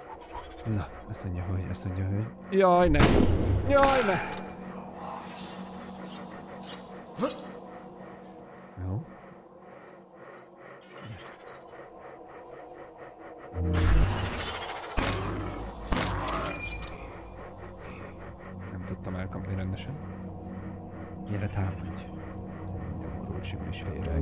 Na, azt mondja, hogy... Jaj, ne! Jaj, ne! Jó. Nem tudtam elkapni rendesen. Gyere, támadj! Nyomorult simlis féreg.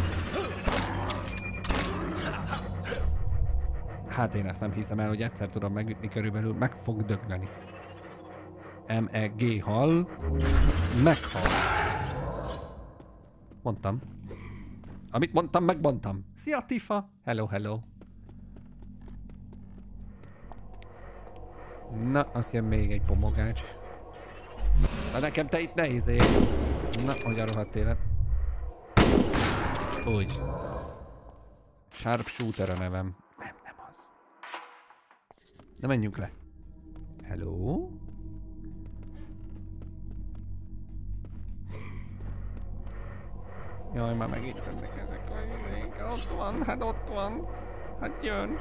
Hát én ezt nem hiszem el, hogy egyszer tudom megütni, körülbelül meg fog dögleni. M-E-G hal. Meghal. Mondtam. Amit mondtam, megmondtam. Szia, Tifa! Hello, hello. Na, azt jön még egy pomogács. Na nekem te itt ne izé. Na, hogy a rohadt élet. Úgy. Sharpshooter a nevem. Nem az. Na menjünk le. Hello? Jaj, már megint jönnek ezek a izék. Ott van, hát ott van. Hát jön.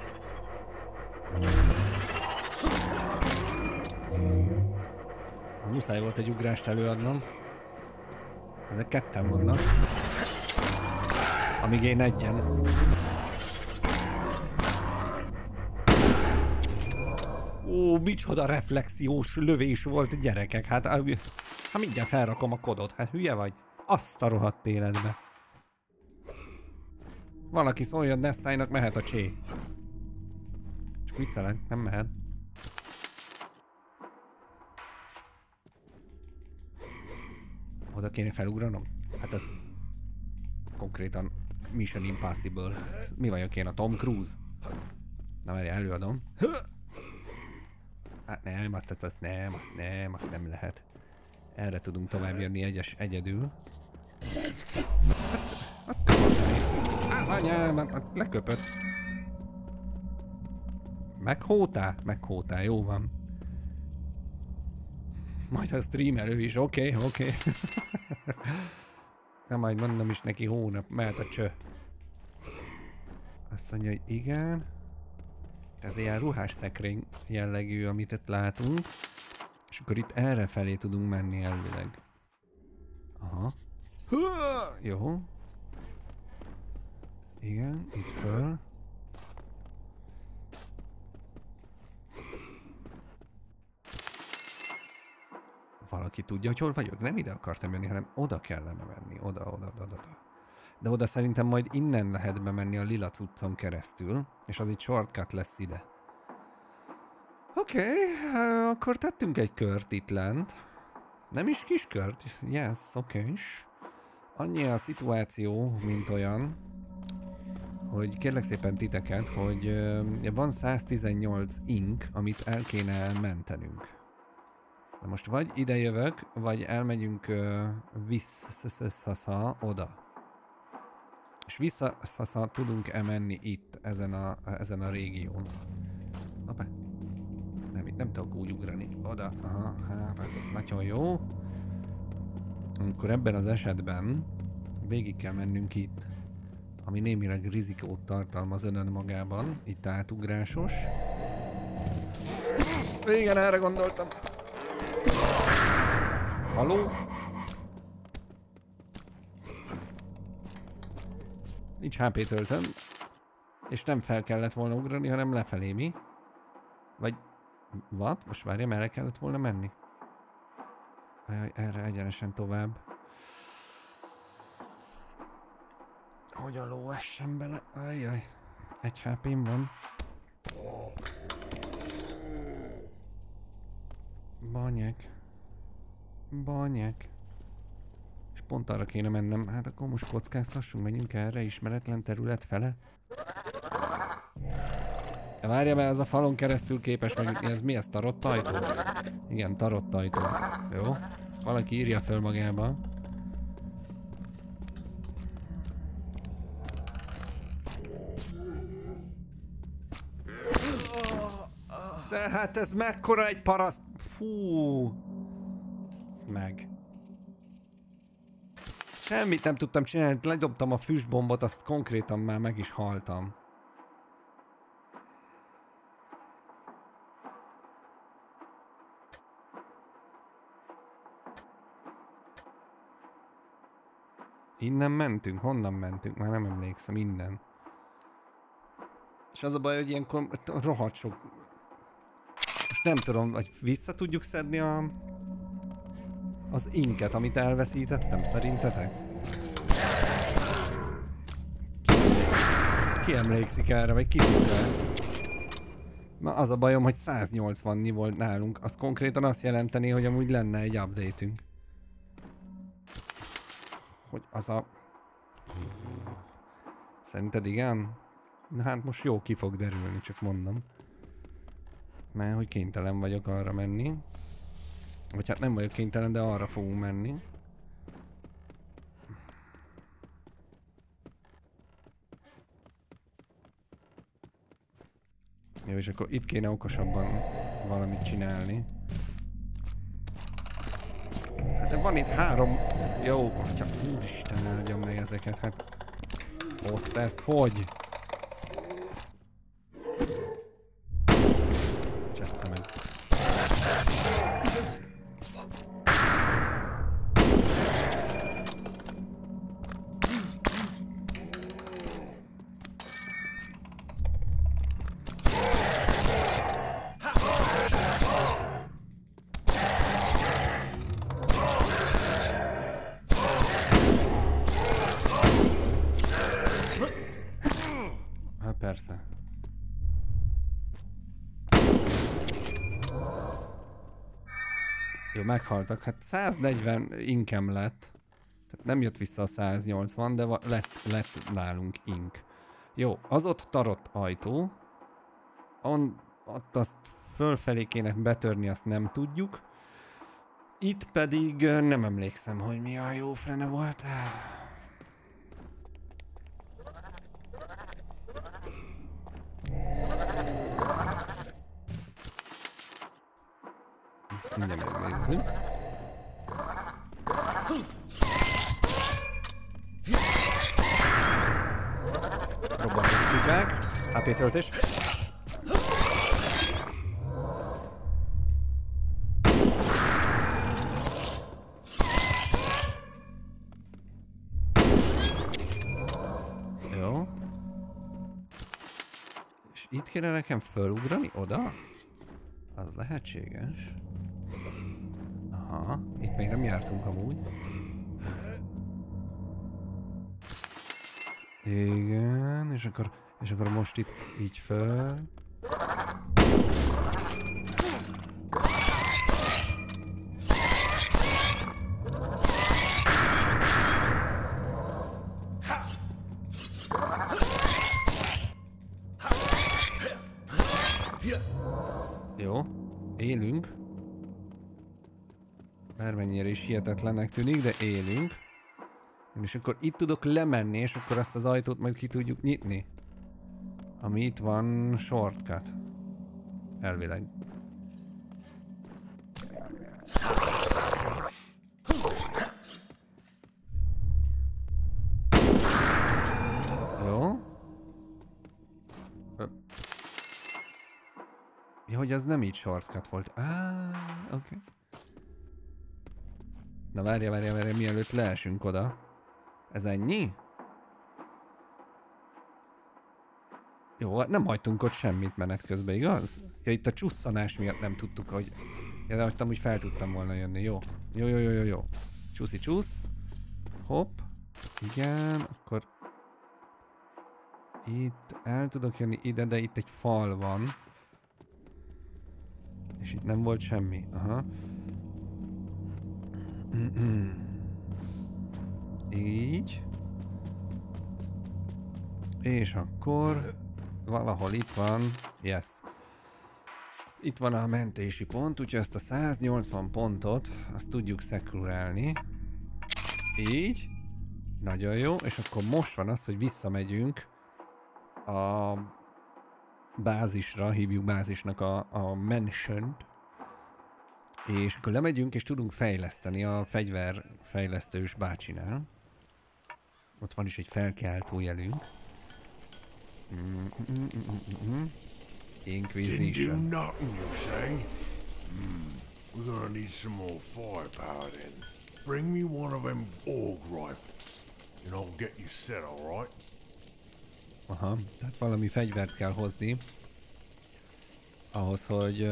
Muszáj volt egy ugrást előadnom. Ezek ketten vannak. Amíg én egyen. Ó, micsoda reflexiós lövés volt, gyerekek. Hát mindjárt felrakom a kodot. Hát hülye vagy? Azt a rohadt életbe. Valaki szóljon Nessájnak, mehet a csé. Csak viccelek, nem mehet. Oda kéne felugranom? Hát ez konkrétan Mission Impossible. Mi vagyok én, a Tom Cruise? Na várjál, előadom. Hát nem, azt nem lehet. Erre tudunk tovább jönni egyedül. Hát, azt kapaszálj. Az anyám, hát leköpött. Meghótál? Meghótál, jó van. Majd a streamelő is, oké. Na majd mondom is neki hónap, mehet a cső. Azt mondja, hogy igen. Ez ilyen ruhás szekrény jellegű, amit itt látunk. És akkor itt erre felé tudunk menni elvileg. Aha. Jó. Igen, itt föl. Valaki tudja, hogy hol vagyok? Nem ide akartam menni, hanem oda kellene menni. Oda. De oda szerintem majd innen lehet bemenni a lila cuccon keresztül, és az itt shortcut lesz ide. Oké, akkor tettünk egy kört itt lent. Nem is kis kört? Yes, oké. Annyi a szituáció, mint olyan, hogy kérlek szépen titeket, hogy van 118 ink, amit el kéne mentenünk. Na most vagy ide jövök, vagy elmegyünk vissza oda. És vissza tudunk menni itt, ezen a régión. Hoppá. Nem, itt nem tudok úgy ugrani. Oda, aha, hát ez nagyon jó. Akkor ebben az esetben végig kell mennünk itt, ami némileg rizikót tartalmaz magában. Itt átugrásos. Igen, erre gondoltam. Haló? Nincs HP töltöm. És nem fel kellett volna ugrani, hanem lefelé, mi? Vagy... What? Most várja, merre kellett volna menni? Ajaj, erre egyenesen tovább. Hogy a ló essen bele? Ajjaj. Egy HP-m van. Banyek. És pont arra kéne mennem. Hát akkor most kockáztassunk, menjünk erre, ismeretlen terület fele. De várja, mert ez a falon keresztül képes megütni. Ez mi? Ez tarott ajtó? Igen, tarott ajtó. Jó. Ezt valaki írja föl magába. De hát ez mekkora egy paraszt... Fú. Ez meg. Semmit nem tudtam csinálni, ledobtam a füstbombot, azt konkrétan már meg is haltam. Innen mentünk? Honnan mentünk? Már nem emlékszem, innen. És az a baj, hogy ilyenkor rohadt sok... Most nem tudom, hogy vissza tudjuk szedni az inket, amit elveszítettem, szerintetek? Ki emlékszik erre, vagy ki tudja ezt? Na az a bajom, hogy 180-nyi volt nálunk. Az konkrétan azt jelenteni, hogy amúgy lenne egy update-ünk. Hogy az a... Szerinted igen? Na hát most jó ki fog derülni, csak mondom. Mert hogy kénytelen vagyok arra menni. Vagy hát nem vagyok kénytelen, de arra fogunk menni. Jó, és akkor itt kéne okosabban valamit csinálni. Hát de van itt 3... Jó, atya, úristen, áldjam meg ezeket, hát... Hozd ezt, hogy? Csessze meg. Persze. Jó, meghaltak. Hát 140 inkem lett. Tehát nem jött vissza a 180, de lett nálunk ink. Jó, az ott tarott ajtó. Ott azt fölfelé kéne betörni, azt nem tudjuk. Itt pedig nem emlékszem, hogy mi a jó frene volt. Ezt mindjárt megnézzük. Robbanós kukák. HP töltés. Jó. És itt kéne nekem fölugrani? Oda? Az lehetséges. Aha, itt még nem jártunk amúgy. Igen, és akkor most itt így föl. Jó, élünk. Bármennyire is hihetetlennek tűnik, de élünk. És akkor itt tudok lemenni, és akkor azt az ajtót majd ki tudjuk nyitni. Ami itt van, shortcut. Elvileg. Jó. Ja, hogy az nem így shortcut volt. Oké. Okay. Na várja, mielőtt leesünk oda. Ez ennyi? Jó, nem hagytunk ott semmit menet közben, igaz? Ja, itt a csusszanás miatt nem tudtuk, hogy... Ja, de hagytam, hogy fel tudtam volna jönni, jó. Jó. Csúszi csúsz. Hopp. Igen, akkor... Itt el tudok jönni ide, de itt egy fal van. És itt nem volt semmi. Aha. Így. És akkor valahol itt van, yes. Itt van a mentési pont, úgyhogy ezt a 180 pontot azt tudjuk szekurálni. Így. Nagyon jó, és akkor most van az, hogy visszamegyünk a bázisra, hívjuk bázisnak a mansion-t. És akkor lemegyünk, és tudunk fejleszteni a fegyverfejlesztős bácsinál. Ott van is egy felkiáltó jelünk. Inquisition. We're gonna need some more firepower then. Bring me one of them AUG rifles. and I'll get you set, all right? Aha, tehát valami fegyvert kell hozni. Ahhoz, hogy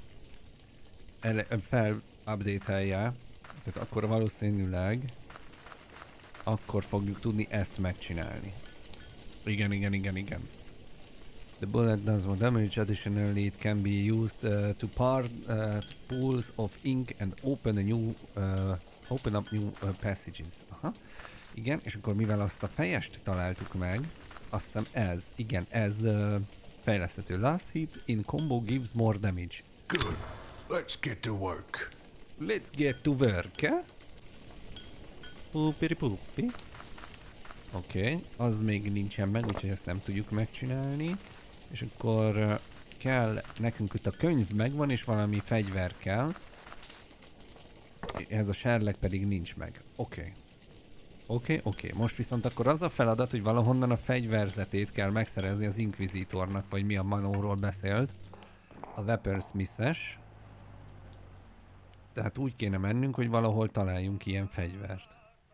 fel-update-elje. Tehát akkor valószínűleg akkor fogjuk tudni ezt megcsinálni. Igen. The bullet does more damage. Additionally, it can be used to part pools of ink and open up new passages. Aha. Igen, és akkor mivel azt a fejest találtuk meg, azt hiszem ez, igen, ez fejleszthető. Last hit in combo gives more damage. Good. Let's get to work. Let's get to work, eh? Pupiri-pupi. Oké, az még nincsen meg, úgyhogy ezt nem tudjuk megcsinálni. És akkor kell, nekünk itt a könyv megvan, és valami fegyver kell. Ez a serleg pedig nincs meg. Oké. Most viszont akkor az a feladat, hogy valahonnan a fegyverzetét kell megszerezni az Inquisitornak, vagy mi a Manóról beszélt. A Weaponsmith-es. Tehát úgy kéne mennünk, hogy valahol találjunk ilyen fegyvert.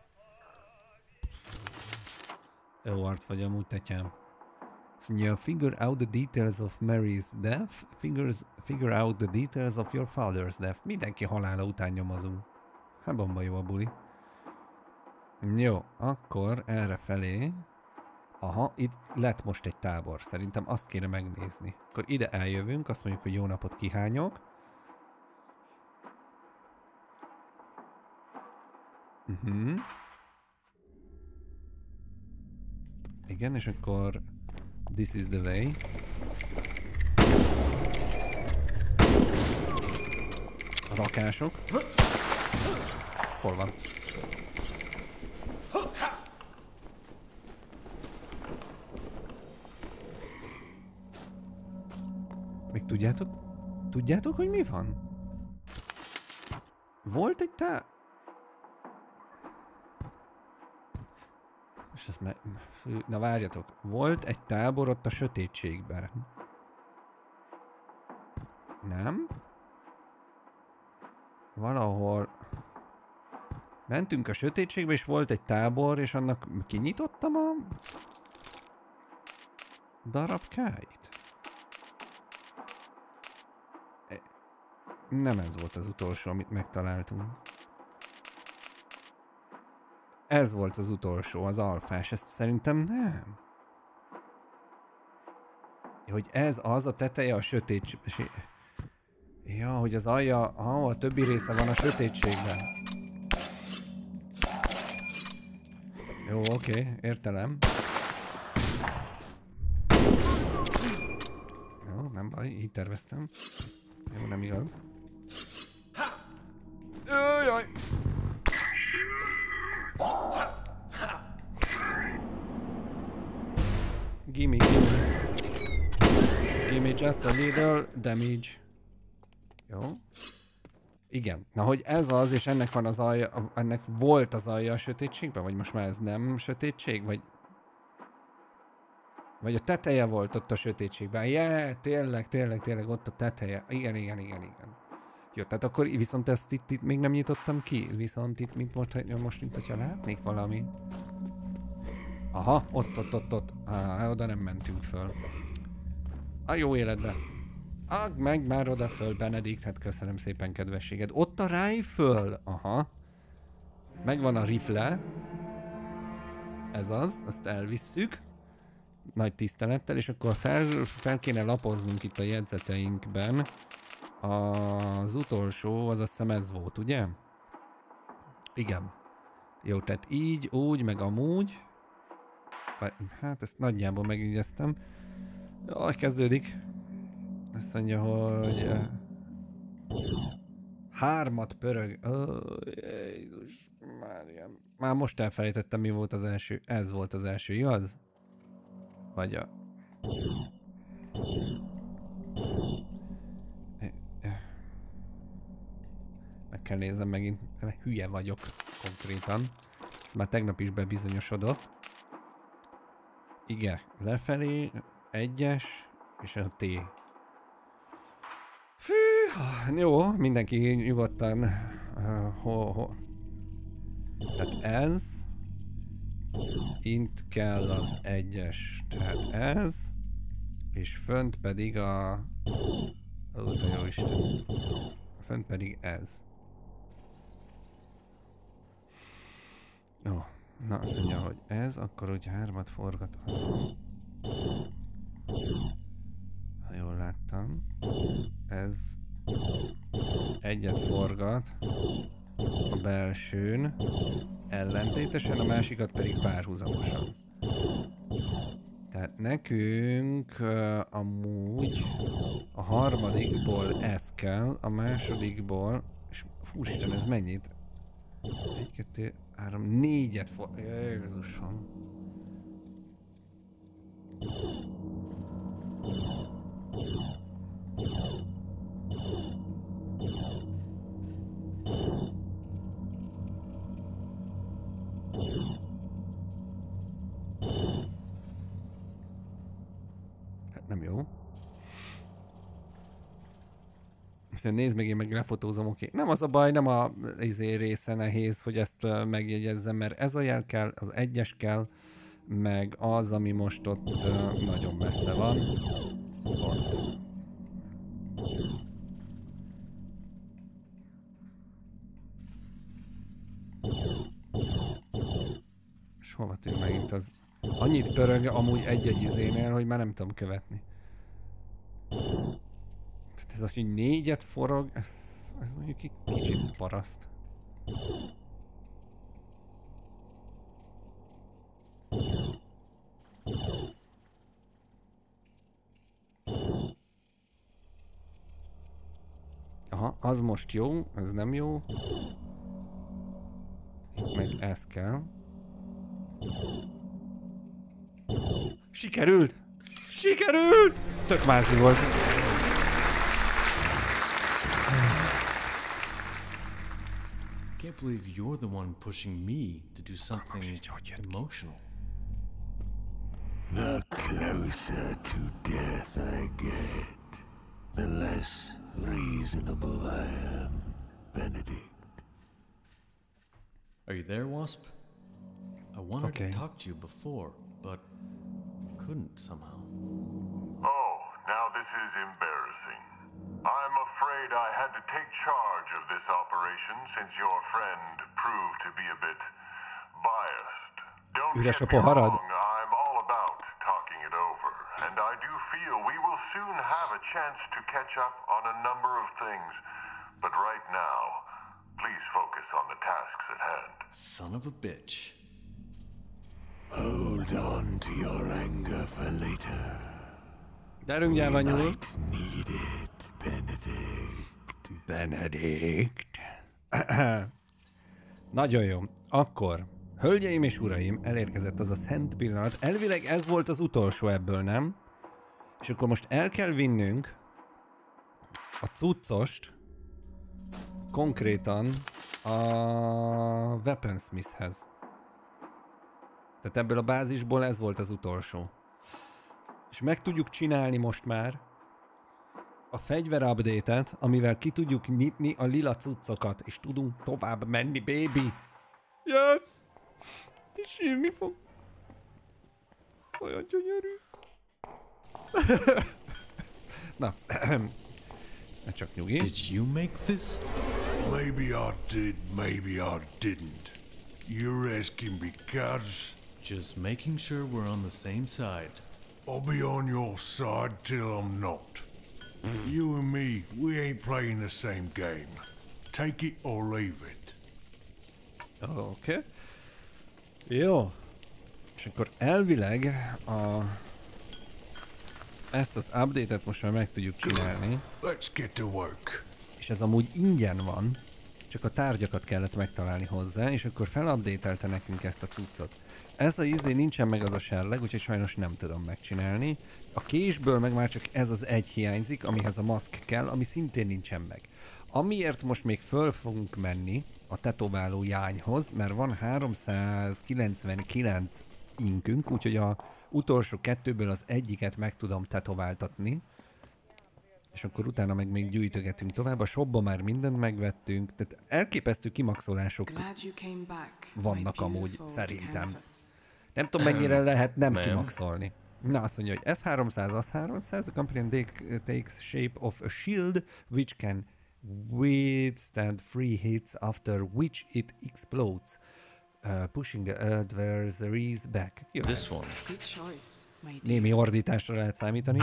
Jó arc vagy amúgy, tetyám. Szóval, figure out the details of Mary's death. Figure out the details of your father's death. Mindenki halála után nyomozunk. Hát bomba jó a buli. Jó, akkor erre felé. Aha, itt lett most egy tábor. Szerintem azt kéne megnézni. Akkor ide eljövünk, azt mondjuk, hogy jó napot kihányok. Igen, és akkor this is the way. Rakások. Hol van? Még tudjátok, hogy mi van? Volt egy és ezt na várjatok, volt egy tábor ott a sötétségben. Nem? Valahol mentünk a sötétségbe, és volt egy tábor, és annak kinyitottam a darabkáit. Nem ez volt az utolsó, amit megtaláltunk. Ez volt az utolsó, az alfás, ezt szerintem nem. Hogy ez az a teteje a sötétség. Ja, hogy az alja, a többi része van a sötétségben. Jó, oké, értelem. Jó, nem baj, így terveztem. Jó, nem igaz. Jaj! Gimme just a little damage. Jó. Igen. Na, hogy ez az, és ennek van az alja, ennek volt az alja a sötétségben? Vagy most már ez nem sötétség? Vagy a teteje volt ott a sötétségben? Yeah, tényleg, ott a teteje. Igen. Jó, tehát akkor viszont ezt itt még nem nyitottam ki. Viszont itt, mint most hogyha látnék valami. Aha, ott. Oda nem mentünk föl. A jó életbe. Meg már oda föl, Benedikt, hát köszönöm szépen kedvességed. Ott a rifle. Aha. Megvan a rifle. Ez az, azt elvisszük. Nagy tisztelettel, és akkor fel kéne lapoznunk itt a jegyzeteinkben. Az utolsó, az azt hiszem ez volt, ugye? Igen. Jó, tehát így, úgy, meg amúgy. Hát ezt nagyjából megjegyeztem. Jaj, kezdődik. Azt mondja, hogy... 3 pörög. Jézus Mária. Már most elfelejtettem, mi volt az első. Ez volt az első, igaz? Vagy a... Meg kell néznem megint. Hülye vagyok konkrétan. Ez már tegnap is bebizonyosodott. Igen, lefelé, 1-es, és a T. Fű, jó, mindenki nyugodtan. Tehát ez. Int kell az 1-es, tehát ez. És fönt pedig a... Ó, te jó Isten. Fönt pedig ez. Ó, na azt mondja, hogy ez, akkor úgy 3-at forgat azon. Ha jól láttam. Ez 1-et forgat a belsőn, ellentétesen, a másikat pedig párhuzamosan. Tehát nekünk amúgy a harmadikból ez kell, a másodikból, és fúristen, ez mennyit? 1, 2, 3, 4-et forgat. Jézusom. Hát nem jó. Aztán nézd meg, én meg lefotózom, oké. Nem az a baj, nem a része nehéz, hogy ezt megjegyezzem, mert ez a jel kell, az 1-es kell, meg az, ami most ott nagyon messze van. Ott. És hova tűnt megint az? Annyit pörög amúgy egy-egy izénél, hogy már nem tudom követni. Tehát ez az, hogy 4-et forog, ez mondjuk kicsit paraszt. Aha, az most jó, ez nem jó. Itt meg ez kell. Sikerült! Sikerült! Tök mázi volt. Can't believe you're the one pushing me to do something emotional. The closer to death I get, the less reasonable I am, Benedict. Are you there, Wasp? I wanted to talk to you before, but couldn't somehow. Oh, now this is embarrassing. I'm afraid I had to take charge of this operation since your friend proved to be a bit biased. Don't Üres a get me poharad. wrong, I'm all about talking it over, and I do feel we will soon have a chance to catch up on a number of things. But right now, please focus on the tasks at hand. Son of a bitch. Hold on to your anger for later. Gyerünk, gyávanyúl! Might need it, Benedict. Benedict. Nagyon jó. Akkor, hölgyeim és uraim, elérkezett az a szent pillanat. Elvileg ez volt az utolsó ebből, nem? És akkor most el kell vinnünk a cuccost konkrétan a Weaponsmithhez. Tehát ebből a bázisból ez volt az utolsó. És meg tudjuk csinálni most már a fegyver update-et, amivel ki tudjuk nyitni a lila cuccokat, és tudunk tovább menni, baby! Yes! És sírni fog. Olyan gyönyörű. Na, csak nyugi. Did you make this? Maybe I did, maybe I didn't. You're asking because Just making sure we're on the same side. I'll be on your side till I'm not. You and me, we ain't playing the same game. Take it or leave it. Oké. Jó. És akkor elvileg ezt az update-et most már meg tudjuk csinálni. Let's get to work. És ez amúgy ingyen van, csak a tárgyakat kellett megtalálni hozzá, és akkor felupdate-elte nekünk ezt a cuccot. Ez a izé nincsen meg az a serleg, úgyhogy sajnos nem tudom megcsinálni. A késből meg már csak ez az egy hiányzik, amihez a maszk kell, ami szintén nincsen meg. Amiért most még föl fogunk menni a tetováló jányhoz, mert van 399 inkünk, úgyhogy a utolsó kettőből az egyiket meg tudom tetováltatni. És akkor utána meg még gyűjtögetünk tovább. A shopba már mindent megvettünk, tehát elképesztő kimaxolások vannak amúgy, szerintem. Nem tudom, mennyire lehet nem kimaxolni. Na, azt mondja, hogy ez 300, az 300. The companion takes shape of a shield, which can withstand 3 hits, after which it explodes, pushing the adversaries back. Jó. This one. Good choice, my dear. Némi ordításra lehet számítani.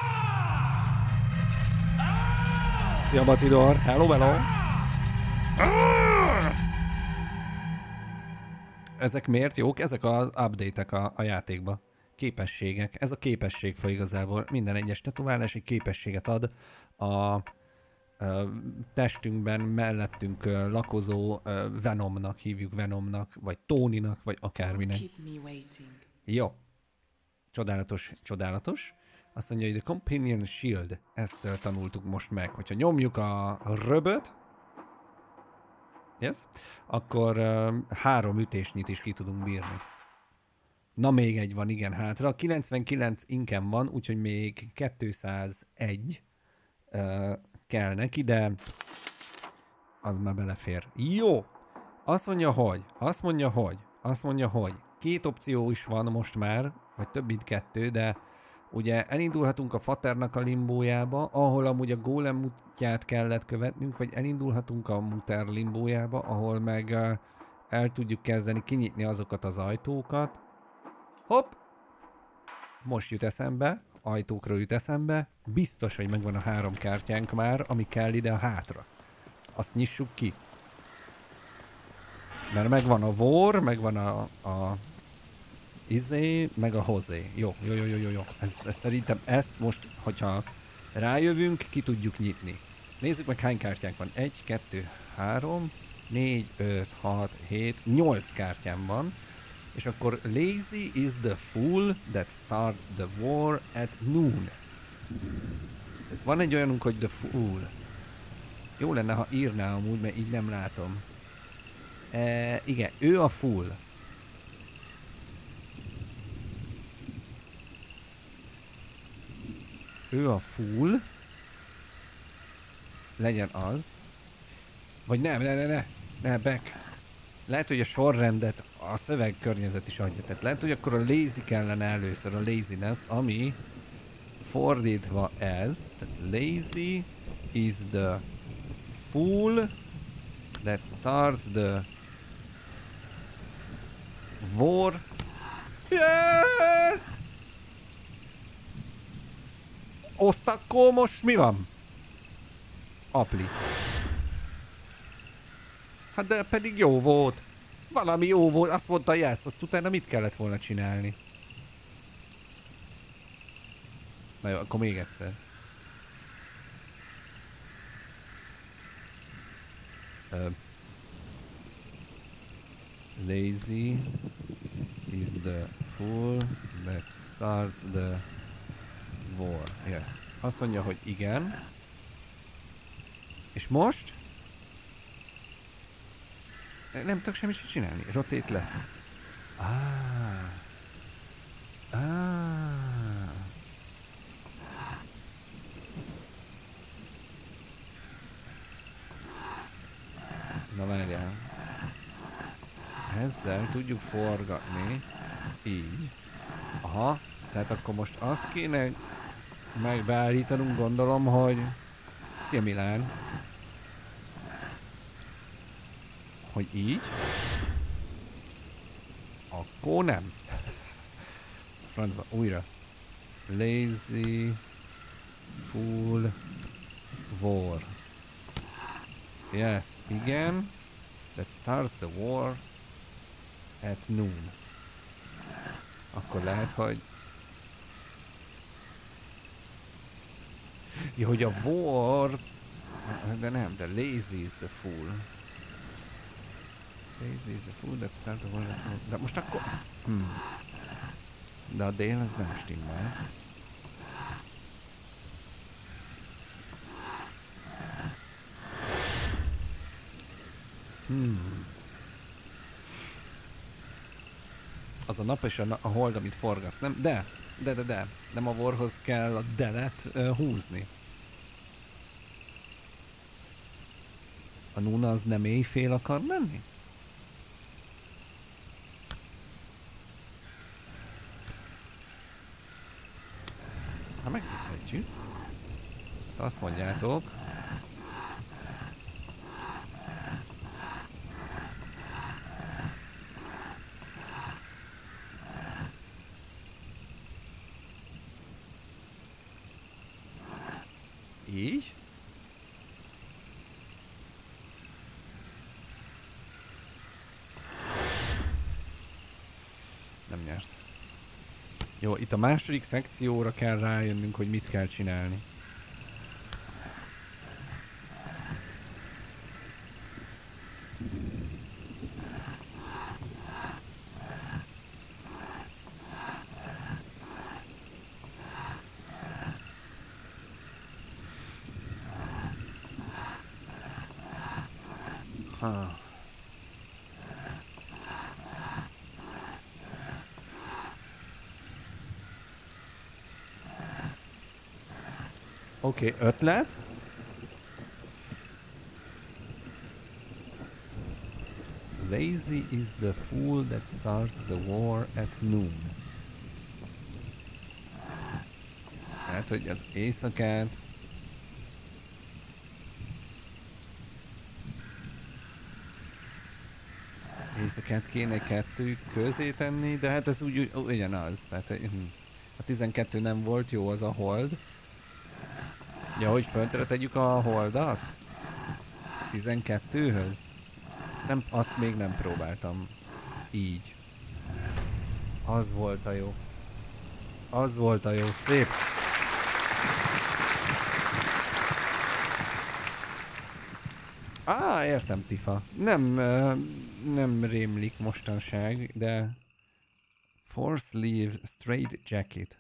Szia, Batidor! Hello, hello! Ezek miért jók? Ezek az update-ek a játékba. Képességek. Ez a képességfa igazából. Minden egyes tetoválás egy képességet ad a testünkben, mellettünk lakozó Venomnak, hívjuk Venomnak, vagy Tonynak, vagy akárminek. Jó. Csodálatos, csodálatos. Azt mondja, hogy the Companion Shield. Ezt tanultuk most meg. Hogyha nyomjuk a röböt, yes, akkor 3 ütésnyit is ki tudunk bírni. Na, még egy van, igen, hátra. 99 inkem van, úgyhogy még 201 kell neki, de az már belefér. Jó! Azt mondja, hogy 2 opció is van most már, vagy több mint 2, de ugye elindulhatunk a Faternak a limbójába, ahol amúgy a Golem útját kellett követnünk, vagy elindulhatunk a Muter limbójába, ahol meg el tudjuk kezdeni kinyitni azokat az ajtókat. Hopp! Most jut eszembe, ajtókra jut eszembe, biztos, hogy megvan a 3 kártyánk már, ami kell ide a hátra. Azt nyissuk ki. Mert megvan a War, megvan a izé, meg a hozé. Jó. Ez szerintem ezt most, hogyha rájövünk, ki tudjuk nyitni. Nézzük meg, hány kártyánk van. 1, 2, 3, 4, 5, 6, 7, 8 kártyám van. És akkor lazy is the fool that starts the war at noon. Tehát van egy olyanunk, hogy the fool. Jó lenne, ha írná amúgy, mert így nem látom. Igen, ő a fool. Ő a fool. Legyen az. Vagy ne, back. Lehet, hogy a sorrendet a szövegkörnyezet is adja. Tehát lehet, hogy akkor a lazy kellene először, a laziness, ami fordítva ez. Tehát lazy is the fool that starts the war. Yes! Azt akkor most mi van? Appli. Hát de pedig jó volt. Valami jó volt, azt mondta yes, azt utána mit kellett volna csinálni? Na jó, akkor még egyszer. Lazy is the fool that starts the war. Yes. Azt mondja, hogy igen. És most? Nem tudok semmit csinálni. Rotate le. Na várjál. Ezzel tudjuk forgatni. Így. Aha. Tehát akkor most azt kéne megbeállítanunk, gondolom, hogy... Szia Milán! Hogy így? Akkor nem. Francba, újra. Lazy Fool War. Yes, igen. That starts the war at noon. Akkor lehet, hogy... Ja, hogy a war... De nem, de lazy is the fool. Lazy is the fool that starts the war at noon. De most akkor... De a dél az nem stimmel. Az a nap és a hold, amit forgatsz, nem? De. Nem a warhoz kell a delet húzni. A Nuna az nem éjfél akar menni? Ha megnézhetjük. Azt mondjátok. Így. Nem nyert. Jó, itt a második szekcióra kell rájönnünk, hogy mit kell csinálni. Oké, ötlet. Lazy is the fool that starts the war at noon. Hát, hogy az éjszakát kéne kettő közé tenni, de hát ez úgy ugyanaz. Tehát a 12 nem volt jó, az a hold. Ja, hogy föntre tegyük a holdat? 12-höz? Nem, azt még nem próbáltam. Így. Az volt a jó. Az volt a jó. Szép. Értem, Tifa. Nem rémlik mostanság, de... Four sleeve straight jacket.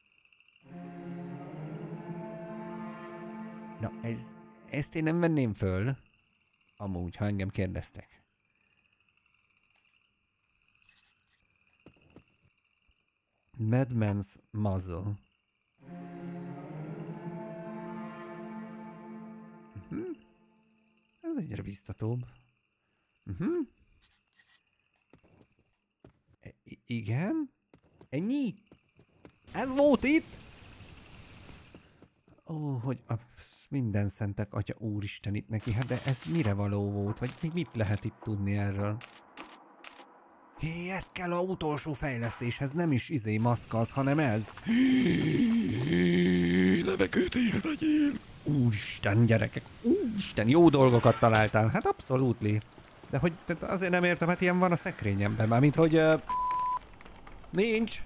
Na, ezt én nem venném föl. Amúgy, ha engem kérdeztek. Madman's muzzle. Ez egyre biztatóbb. Igen? Ennyi? Ez volt itt? Ó, hogy a minden szentek atya úristen itt neki, hát de ez mire való volt? Vagy még mit lehet itt tudni erről? Hé, ez kell a utolsó fejlesztéshez, nem is maszkaz, hanem ez. Levegőt érzegyél! Úristen, gyerekek, úristen, jó dolgokat találtál, hát abszolútli. De hogy azért nem értem, hát ilyen van a szekrényemben, mármint hogy... nincs!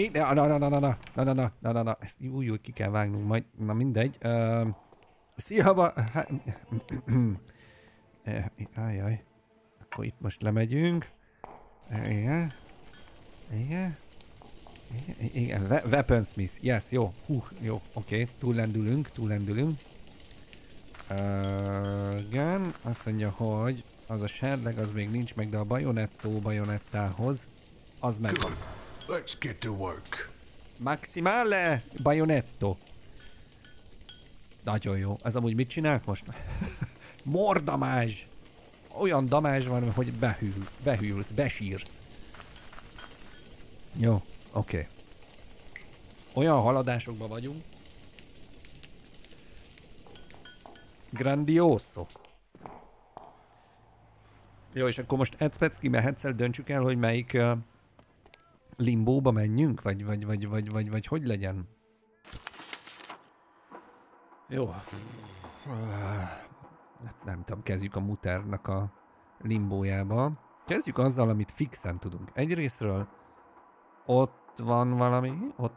Na, ezt új, ki kell vágnunk majd, na mindegy. Szia, Ajjaj. Akkor itt most lemegyünk. Igen, weaponsmith, yes, jó. Jó, oké, túllendülünk. Igen, azt mondja, hogy az a serleg, az még nincs meg, de a bajonettához az megvan. Let's get to work. Maximale bajonetto. Nagyon jó. Ez amúgy mit csinálok most? More damage. Olyan damage van, hogy behűlsz, besírsz. Jó, oké. Olyan haladásokban vagyunk. Grandioso. Jó, és akkor most Ecpecki mehetsz, döntsük el, hogy melyik limbóba menjünk, vagy hogy legyen? Jó. Nem tudom, kezdjük a mutternak a limbójába. Kezdjük azzal, amit fixen tudunk. Egyrésztről ott van valami,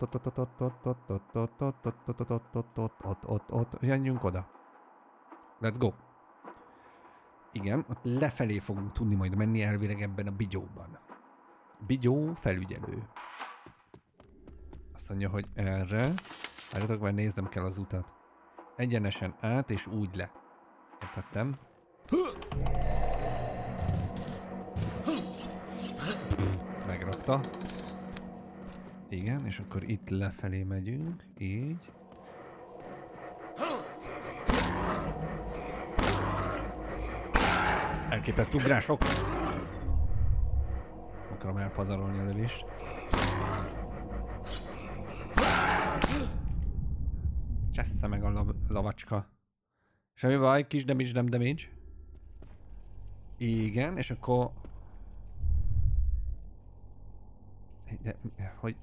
ott, menjünk oda. Let's go. Igen, ott lefelé fogunk tudni majd menni elvileg ebben a bigyóban. Bigyó felügyelő. Azt mondja, hogy erre. Várjatok, mert néznem kell az utat. Egyenesen át és úgy le. Értettem. Megrakta. Igen, és akkor itt lefelé megyünk. Így. Elképesztő ugrások. Akarom elpazarolni a lövést. Csessze meg a lavacska. Semmi baj, kis damage, nem damage. Igen, és akkor... De, hogy...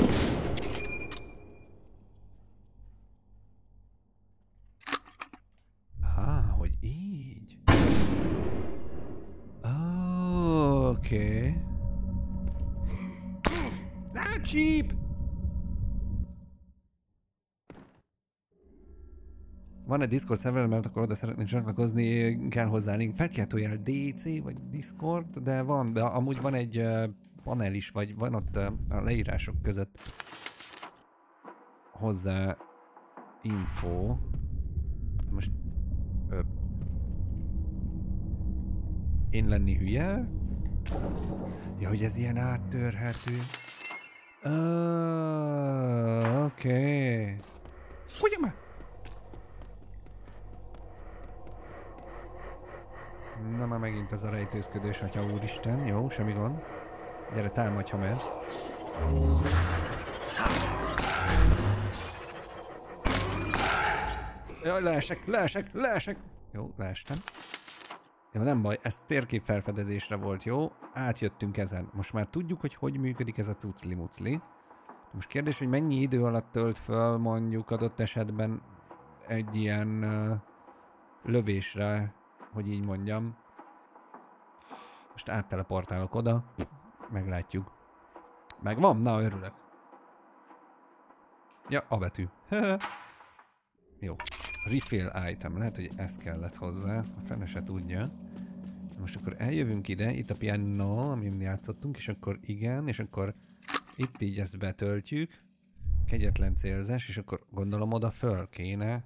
Hogy így? Oké. Lácsíp! Van egy Discord szerver, mert akkor oda szeretnék csatlakozni, kell hozzá link. Felkiáltójel DC vagy Discord, de van, de amúgy van egy panel is, vagy van ott a leírások között hozzá info. Most én lenni hülye? Ja, hogy ez ilyen áttörhető. Oké. Ugye már? Na már megint ez a rejtőzködés, atya úristen. Jó, semmi gond. Gyere, támadj, ha mersz. Jaj, leesek! Jó, leestem. Jó, nem baj, ez térkép felfedezésre volt, jó? Átjöttünk ezen. Most már tudjuk, hogy működik ez a cucli-mucli. Most kérdés, hogy mennyi idő alatt tölt föl mondjuk adott esetben egy ilyen lövésre, hogy így mondjam. Most átteleportálok oda, meglátjuk. Megvan? Na, örülök. Ja, a betű. Jó. Refill item. Lehet, hogy ez kellett hozzá. A fene se tudja. Most akkor eljövünk ide. Itt a piano, amin játszottunk, és akkor igen, és akkor itt így ezt betöltjük. Kegyetlen célzás, és akkor gondolom oda föl kéne.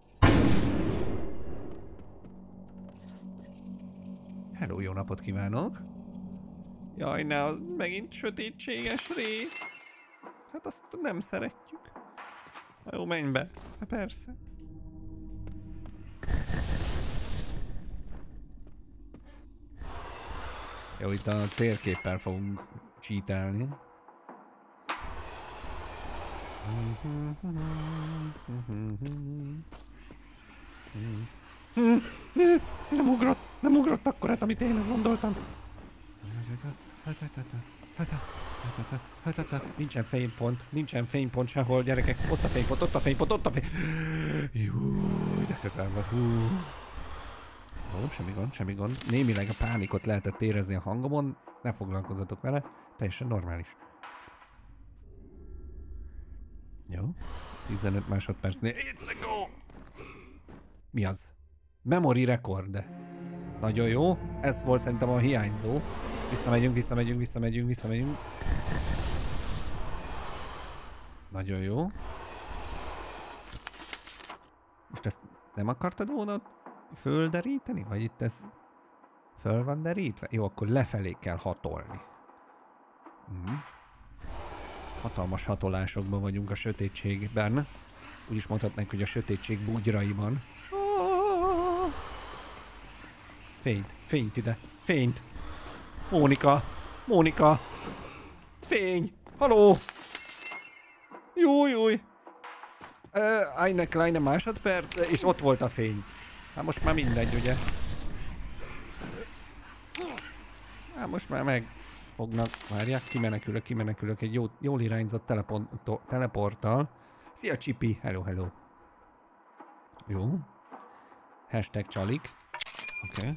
Hello, jó napot kívánok! Jaj, ne, az megint sötétséges rész. Hát azt nem szeretjük. Na jó, menj be. Hát persze. Jó, itt a térképpel fogunk cheatelni. Nem ugrott akkorát, amit én gondoltam. Nincsen fénypont sehol, gyerekek. Ott a fénypont. Jó, de közel volt. Jó, semmi gond. Némileg a pánikot lehetett érezni a hangomon. Ne foglalkozzatok vele. Teljesen normális. Jó. 15 másodpercnél. It's a go! Mi az? Memory record. Nagyon jó. Ez volt szerintem a hiányzó. Visszamegyünk. Nagyon jó. Most ezt nem akartad volna földeríteni? Vagy itt ez föl van derítve? Jó, akkor lefelé kell hatolni. Hatalmas hatolásokban vagyunk a sötétségben. Úgy is mondhatnánk, hogy a sötétség bugyraiban. Fényt ide. Fényt. Mónika. Fény. Haló. Júj. Eine kleine másodperc, és ott volt a fény. Hát most már mindegy, ugye? Hát most már megfognak. Várják, kimenekülök egy jól irányzott teleporttal. Szia, Csipi! Hello. Jó. Hashtag csalik. Oké.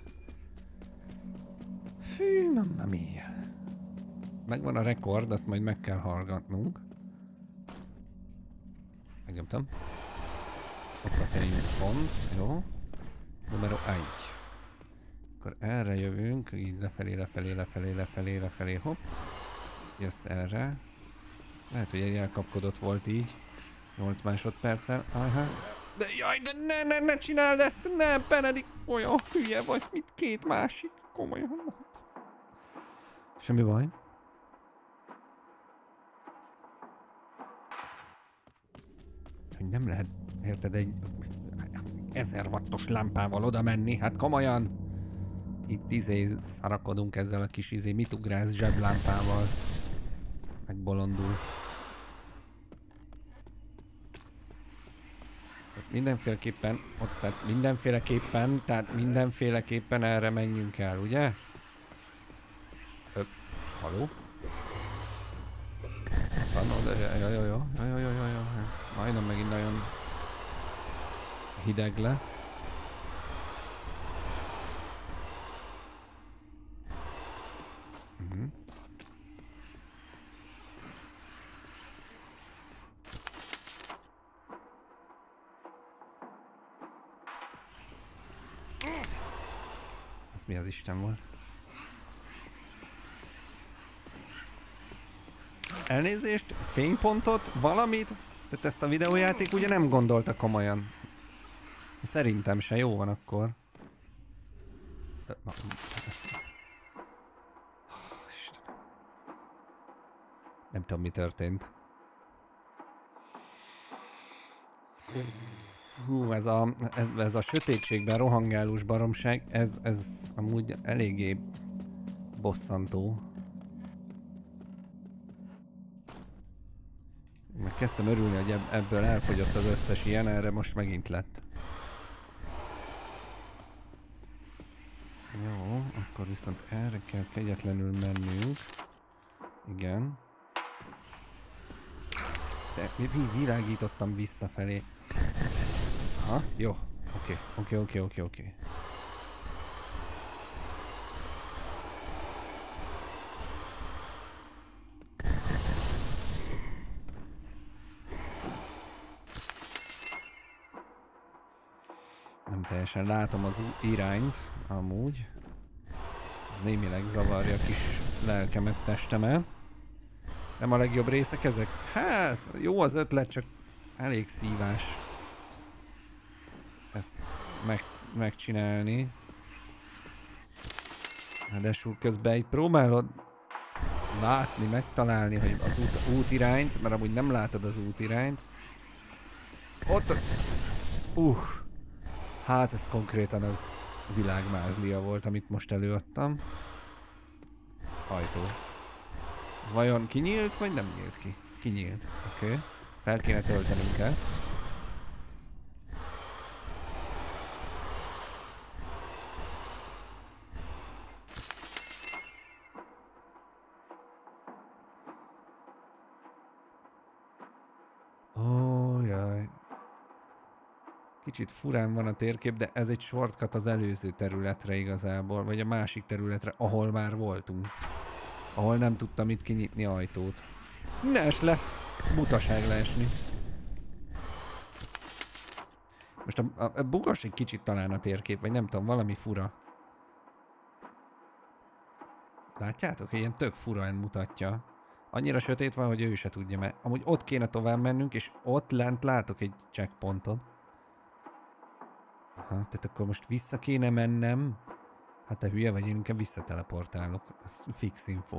Fű, mamma mia. Megvan a rekord, azt majd meg kell hallgatnunk. Megnyomtam. Ott a fénypont. Jó. Numero 1. Akkor erre jövünk. Így lefelé. Hopp. Jössz erre. Ezt lehet, hogy egy elkapkodott volt így. 8 másodperccel. Aha. De jaj, de ne csináld ezt! Ne, Benedikt! Olyan hülye vagy, mint két másik. Komolyan mondtam. Semmi baj. Hogy nem lehet, érted, egy 1000 wattos lámpával oda menni, hát komolyan. Itt szarakodunk ezzel a kis mit ugrálsz zseblámpával. Megbolondulsz. Tehát mindenféleképpen erre menjünk el, ugye? Haló? Jó. Ez majdnem megint nagyon hideg lett. Ez mi az Isten volt? Elnézést, fénypontot, valamit? Tehát ezt a videójáték ugye nem gondolta komolyan. Szerintem se, jó van akkor. Istenem. Nem tudom, mi történt. Hú, ez a sötétségben rohangálós baromság, ez amúgy eléggé bosszantó. Meg kezdtem örülni, hogy ebből elfogyott az összes ilyen, erre most megint lett. Jó, akkor viszont erre kell kegyetlenül mennünk. Igen. De világítottam visszafelé. Aha, jó. Oké. Nem teljesen látom az irányt, amúgy. Ez némileg zavarja a kis lelkemet, testemet. Nem a legjobb részek ezek? Hát, jó az ötlet, csak elég szívás ezt megcsinálni. Ráadásul közben így próbálod látni, megtalálni, hogy az útirányt, mert amúgy nem látod az útirányt. Ott... Hát ez konkrétan az világmázlia volt, amit most előadtam. Ajtó. Ez vajon kinyílt, vagy nem nyílt ki? Kinyílt. Oké. Fel kéne töltenünk ezt. Jaj. Kicsit furán van a térkép, de ez egy shortcut az előző területre igazából, vagy a másik területre, ahol már voltunk. Ahol nem tudtam itt kinyitni ajtót. Ne esd le! Butaság leesni. Most a bugas egy kicsit talán a térkép, vagy nem tudom, valami fura. Látjátok, hogy ilyen tök furán mutatja. Annyira sötét van, hogy ő se tudja, mert amúgy ott kéne tovább mennünk, és ott lent látok egy checkpointot. Aha, tehát akkor most vissza kéne mennem. Hát te hülye vagy, én inkább visszateleportálok. Ez fix info.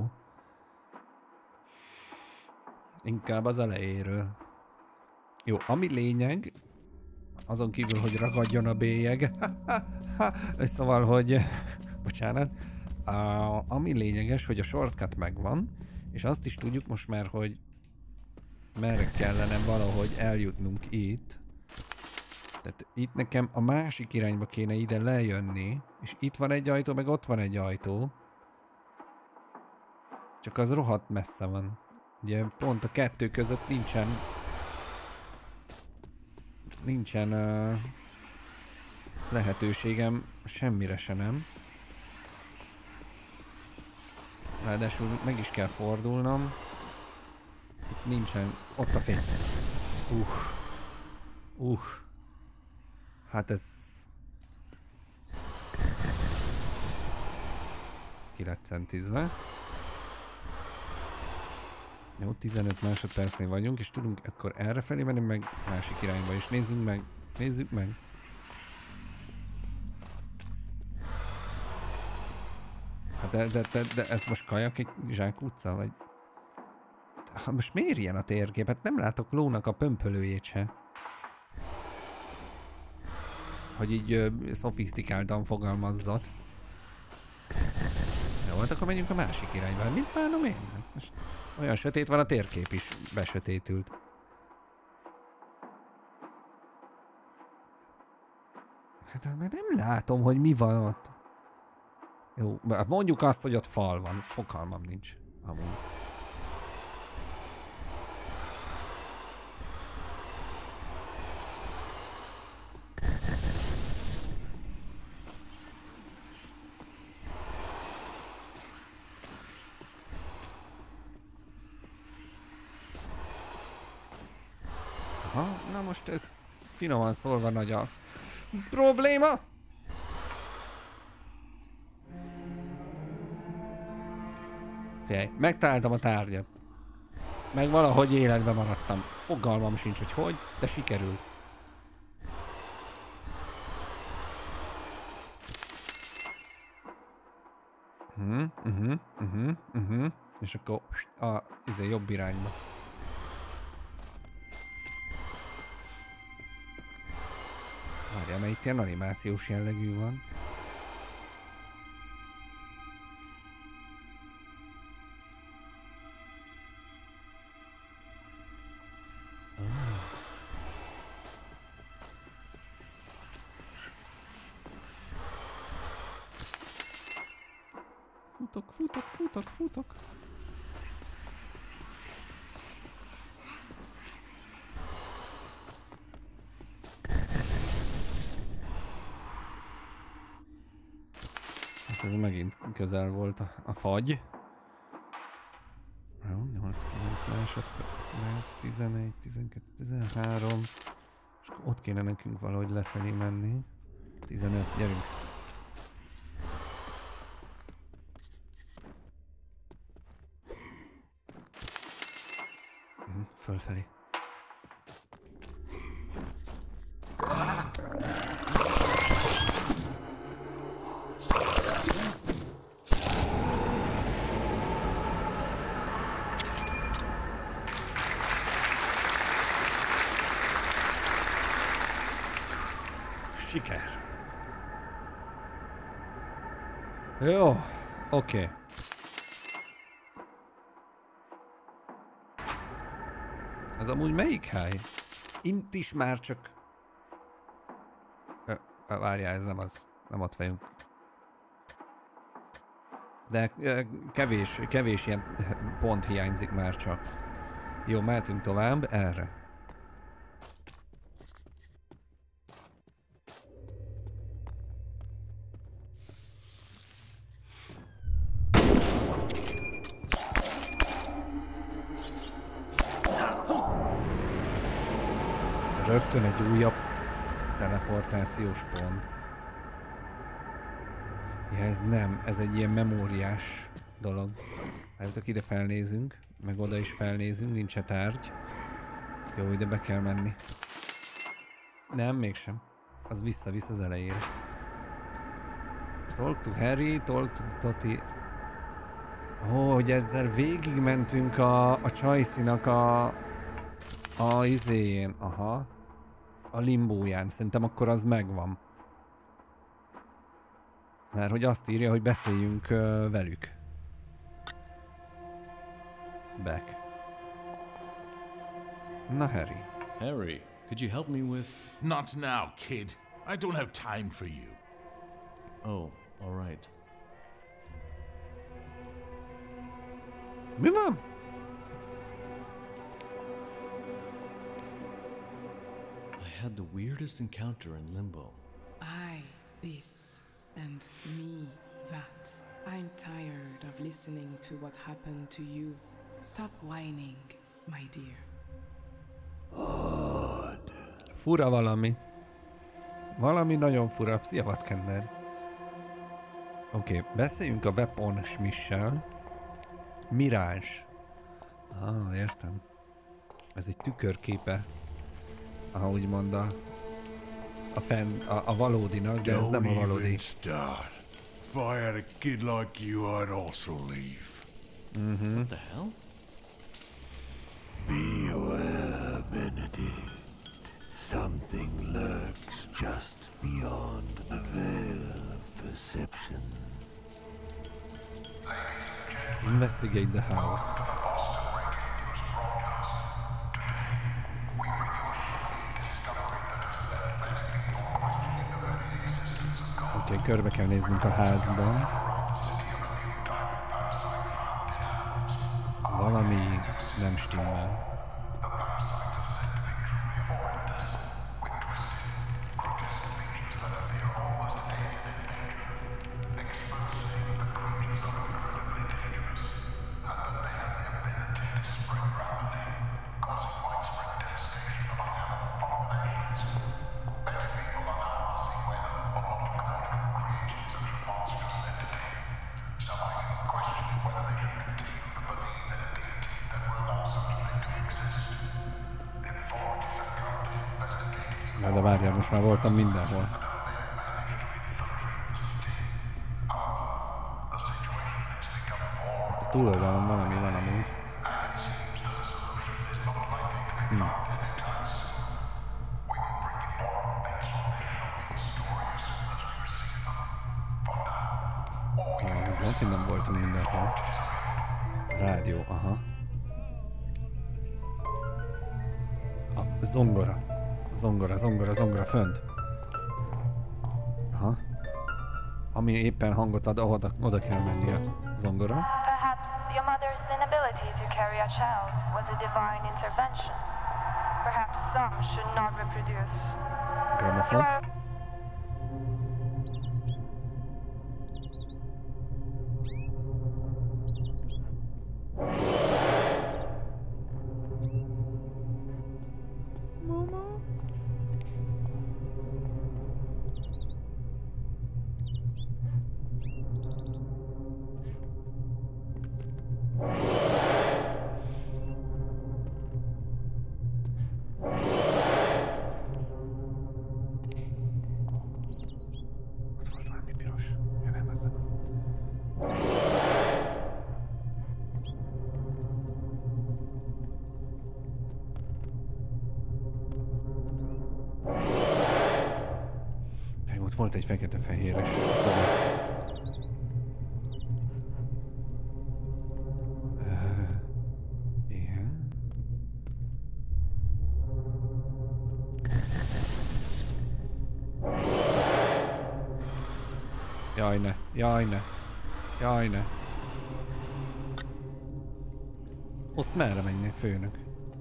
Inkább az elejéről. Jó, ami lényeg, azon kívül, hogy ragadjon a bélyeg. Szóval, hogy... Bocsánat. Ami lényeges, hogy a shortcut megvan, és azt is tudjuk most már, hogy merre kellene valahogy eljutnunk itt. Tehát itt nekem a másik irányba kéne ide lejönni, és itt van egy ajtó, meg ott van egy ajtó. Csak az rohadt messze van. Ugye pont a kettő között nincsen lehetőségem semmire se nem. Ráadásul meg is kell fordulnom. Itt nincsen... Ott a fény. Hát ez... Ki lett centizve. Jó, 15 másodpercnél vagyunk, és tudunk akkor errefelé menni, meg másik irányba is. Nézzük meg. Hát de ez most kajak egy zsákutca, vagy... Hát most miért ilyen a térkép? Hát nem látok lónak a pömpölőjét se. Hogy így szofisztikáltan fogalmazzak. Jó, hát akkor menjünk a másik irányba. Mit bánom én? Most olyan sötét van, a térkép is besötétült. Hát mert nem látom, hogy mi van ott. Jó, mondjuk azt, hogy ott fal van. Fogalmam nincs. Amúgy. Aha, na most ez finoman szólva nagy a probléma. Figyelj, megtaláltam a tárgyat. Meg valahogy életben maradtam. Fogalmam sincs, hogy, de sikerült. És akkor jobb irányba. Várjál, mert itt ilyen animációs jellegű van. Futok. Hát ez megint közel volt a fagy. Jó, 8-9 másodperc, 11, 12, 13. És akkor ott kéne nekünk valahogy lefelé menni. 15, gyerünk. Fölfelé. Siker. Jó, oké. Ez amúgy melyik hely? Int is már csak... Várjál, ez nem az. Nem ott vagyunk. De kevés ilyen pont hiányzik már csak. Jó, mehetünk tovább erre. Rögtön egy újabb teleportációs pont. Ja, ez nem, ez egy ilyen memóriás dolog. Várjátok, ide felnézünk, meg oda is felnézünk, nincs tárgy. Jó, ide be kell menni. Nem, mégsem. Az visszavisz az elejére. Talk to Harry, talk to Toti. Hogy ezzel végigmentünk a Csajszinak a izéjén, aha. A limbóján, szerintem akkor az megvan. Mert hogy azt írja, hogy beszéljünk velük. Back. Na, Harry. Harry, could you help me with... Not now, kid. I don't have time for you. Oh, all right. Mi van? I had the weirdest encounter in Limbo. I, this, and me, that. I'm tired of listening to what happened to you. Stop whining, my dear. Fura valami. Valami nagyon fura. Szia, Vadkender. Oké, beszéljünk a Weapon Smith-sel. Mirage. Értem. Ez egy tükörképe. Ahogy mond a valódinak, de ez nem a valódi. If I had a kid like you, I'd also leave. What the hell? Beware, Benedict. Something lurks just beyond the veil of perception. Investigate the house. Oké, körbe kell néznünk a házban. Valami nem stimmel. De várjál, most már voltam mindenhol. Hát a túloldalon valami van amúgy. Lehet, hogy nem voltunk mindenhol. Rádió, aha. A zongora. Zongora fönt. Aha. Ami éppen hangot ad, oda kell menni a zongora. Perhaps your mother's inability to carry a child was a divine intervention. Perhaps some should not reproduce. Gramofon. Volt egy fekete-fehéres szoba. Igen. Jaj ne. Azt merre menjek, főnök?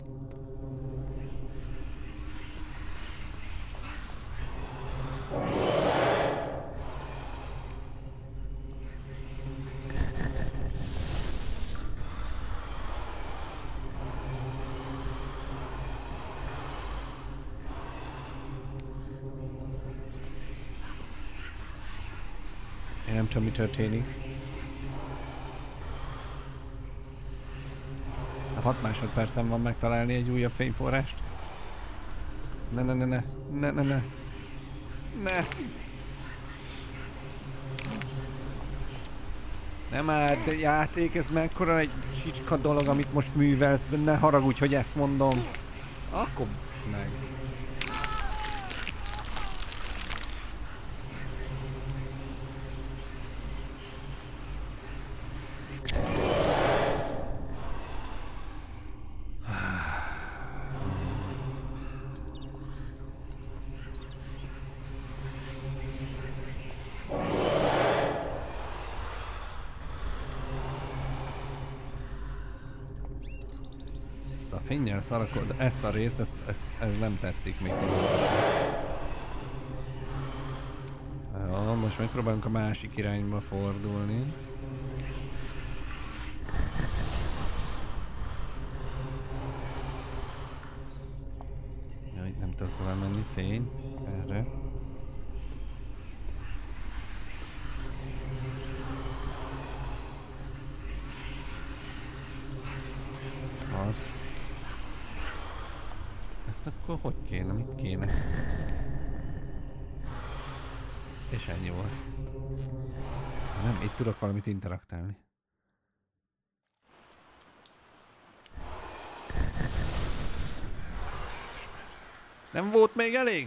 Nem tudom, mi történik. A 6 másodpercen van megtalálni egy újabb fényforrást. Ne. Nem már, de játék, ez mekkora egy csicska dolog, amit most művelsz, de ne haragudj, hogy ezt mondom. Akkor basz meg. Fénnyel szarakod, ezt a részt, ez nem tetszik még tovább. Ja, most megpróbálunk a másik irányba fordulni. Jaj, nem tudok tovább menni, fény, erre. Hát. Ezt akkor hogy kéne? Mit kéne? És ennyi volt. Nem, itt tudok valamit interaktálni. Nem volt még elég?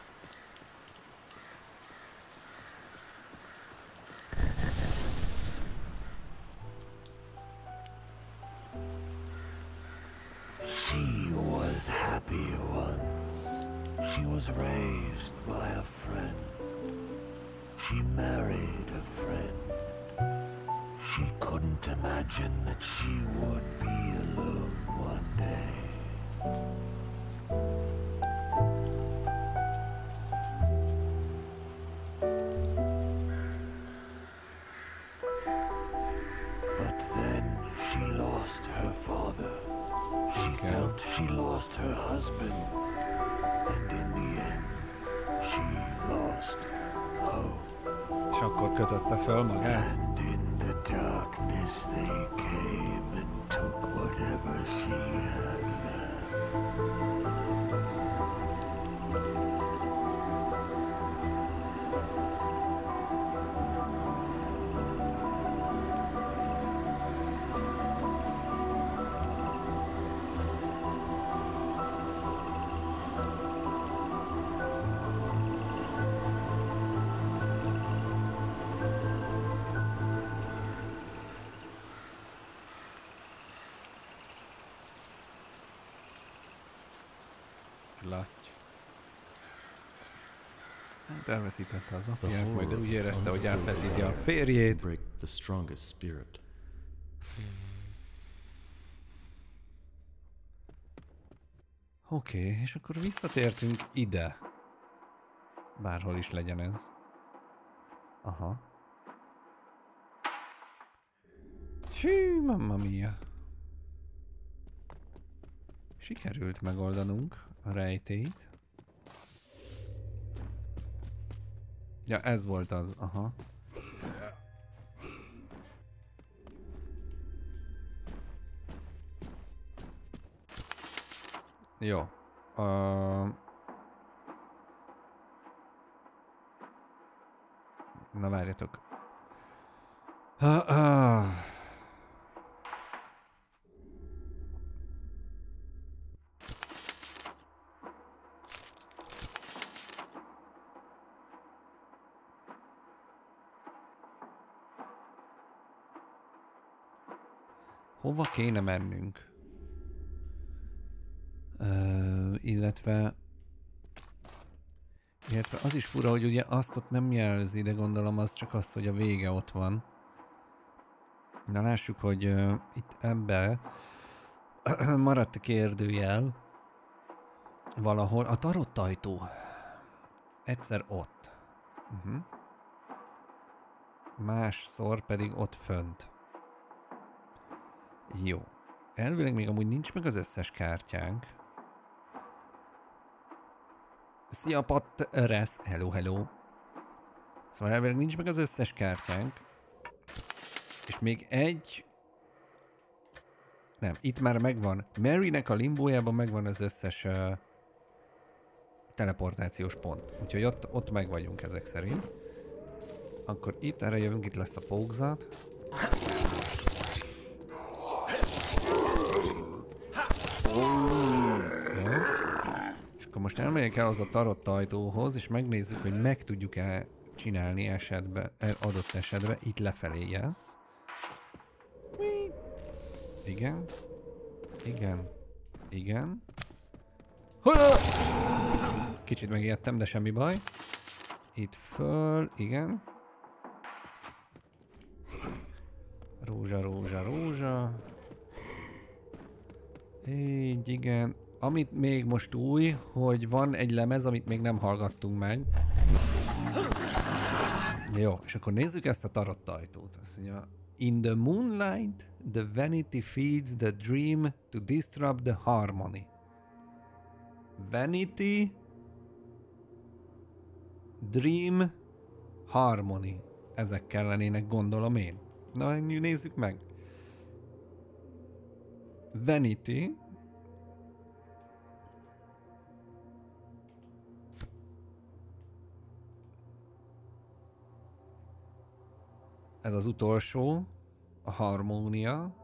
She was happy once. She was raised by a friend. She married a friend. She couldn't imagine that she would be alone one day. But then she lost her father. She felt she lost her husband. And in the end, she lost hope. És akkor kötötte föl magát. And in the darkness they came and took whatever she had left. Hát elveszítette az apját, majd úgy érezte, hogy elfeszíti a férjét. The strongest spirit. Oké, és akkor visszatértünk ide. Bárhol is legyen ez. Aha. Hű, mamma mia. Sikerült megoldanunk a rejtélyt. Ja, ez volt az, aha. Jó. Na várjatok. Hova kéne mennünk? Illetve az is fura, hogy ugye azt ott nem jelzi, de gondolom az csak az, hogy a vége ott van. Na lássuk, hogy itt ebben maradt a kérdőjel valahol. A tarottajtó egyszer ott. Másszor pedig ott fönt. Jó. Elvileg még amúgy nincs meg az összes kártyánk. Szia, Patresz! Hello, hello! Szóval elvileg nincs meg az összes kártyánk. És még egy... Nem, itt már megvan. Marynek a limbójában megvan az összes teleportációs pont. Úgyhogy ott meg vagyunk ezek szerint. Akkor itt erre jövünk, itt lesz a pókzat. És akkor most elmegyek el az a tarott ajtóhoz, és megnézzük, hogy meg tudjuk-e csinálni adott esetben. Itt lefelé, yes. Igen. Igen. Igen. Kicsit megijedtem, de semmi baj. Itt föl, igen. Rózsa, rózsa, rózsa. Így, igen. Amit még most új, hogy van egy lemez, amit még nem hallgattunk meg. Jó, és akkor nézzük ezt a tarott ajtót. Azt mondja, in the moonlight, the vanity feeds the dream to disrupt the harmony. Vanity, dream, harmony. Ezek kellenének, gondolom én. Na, nézzük meg. Vanity. Ez az utolsó. A harmónia.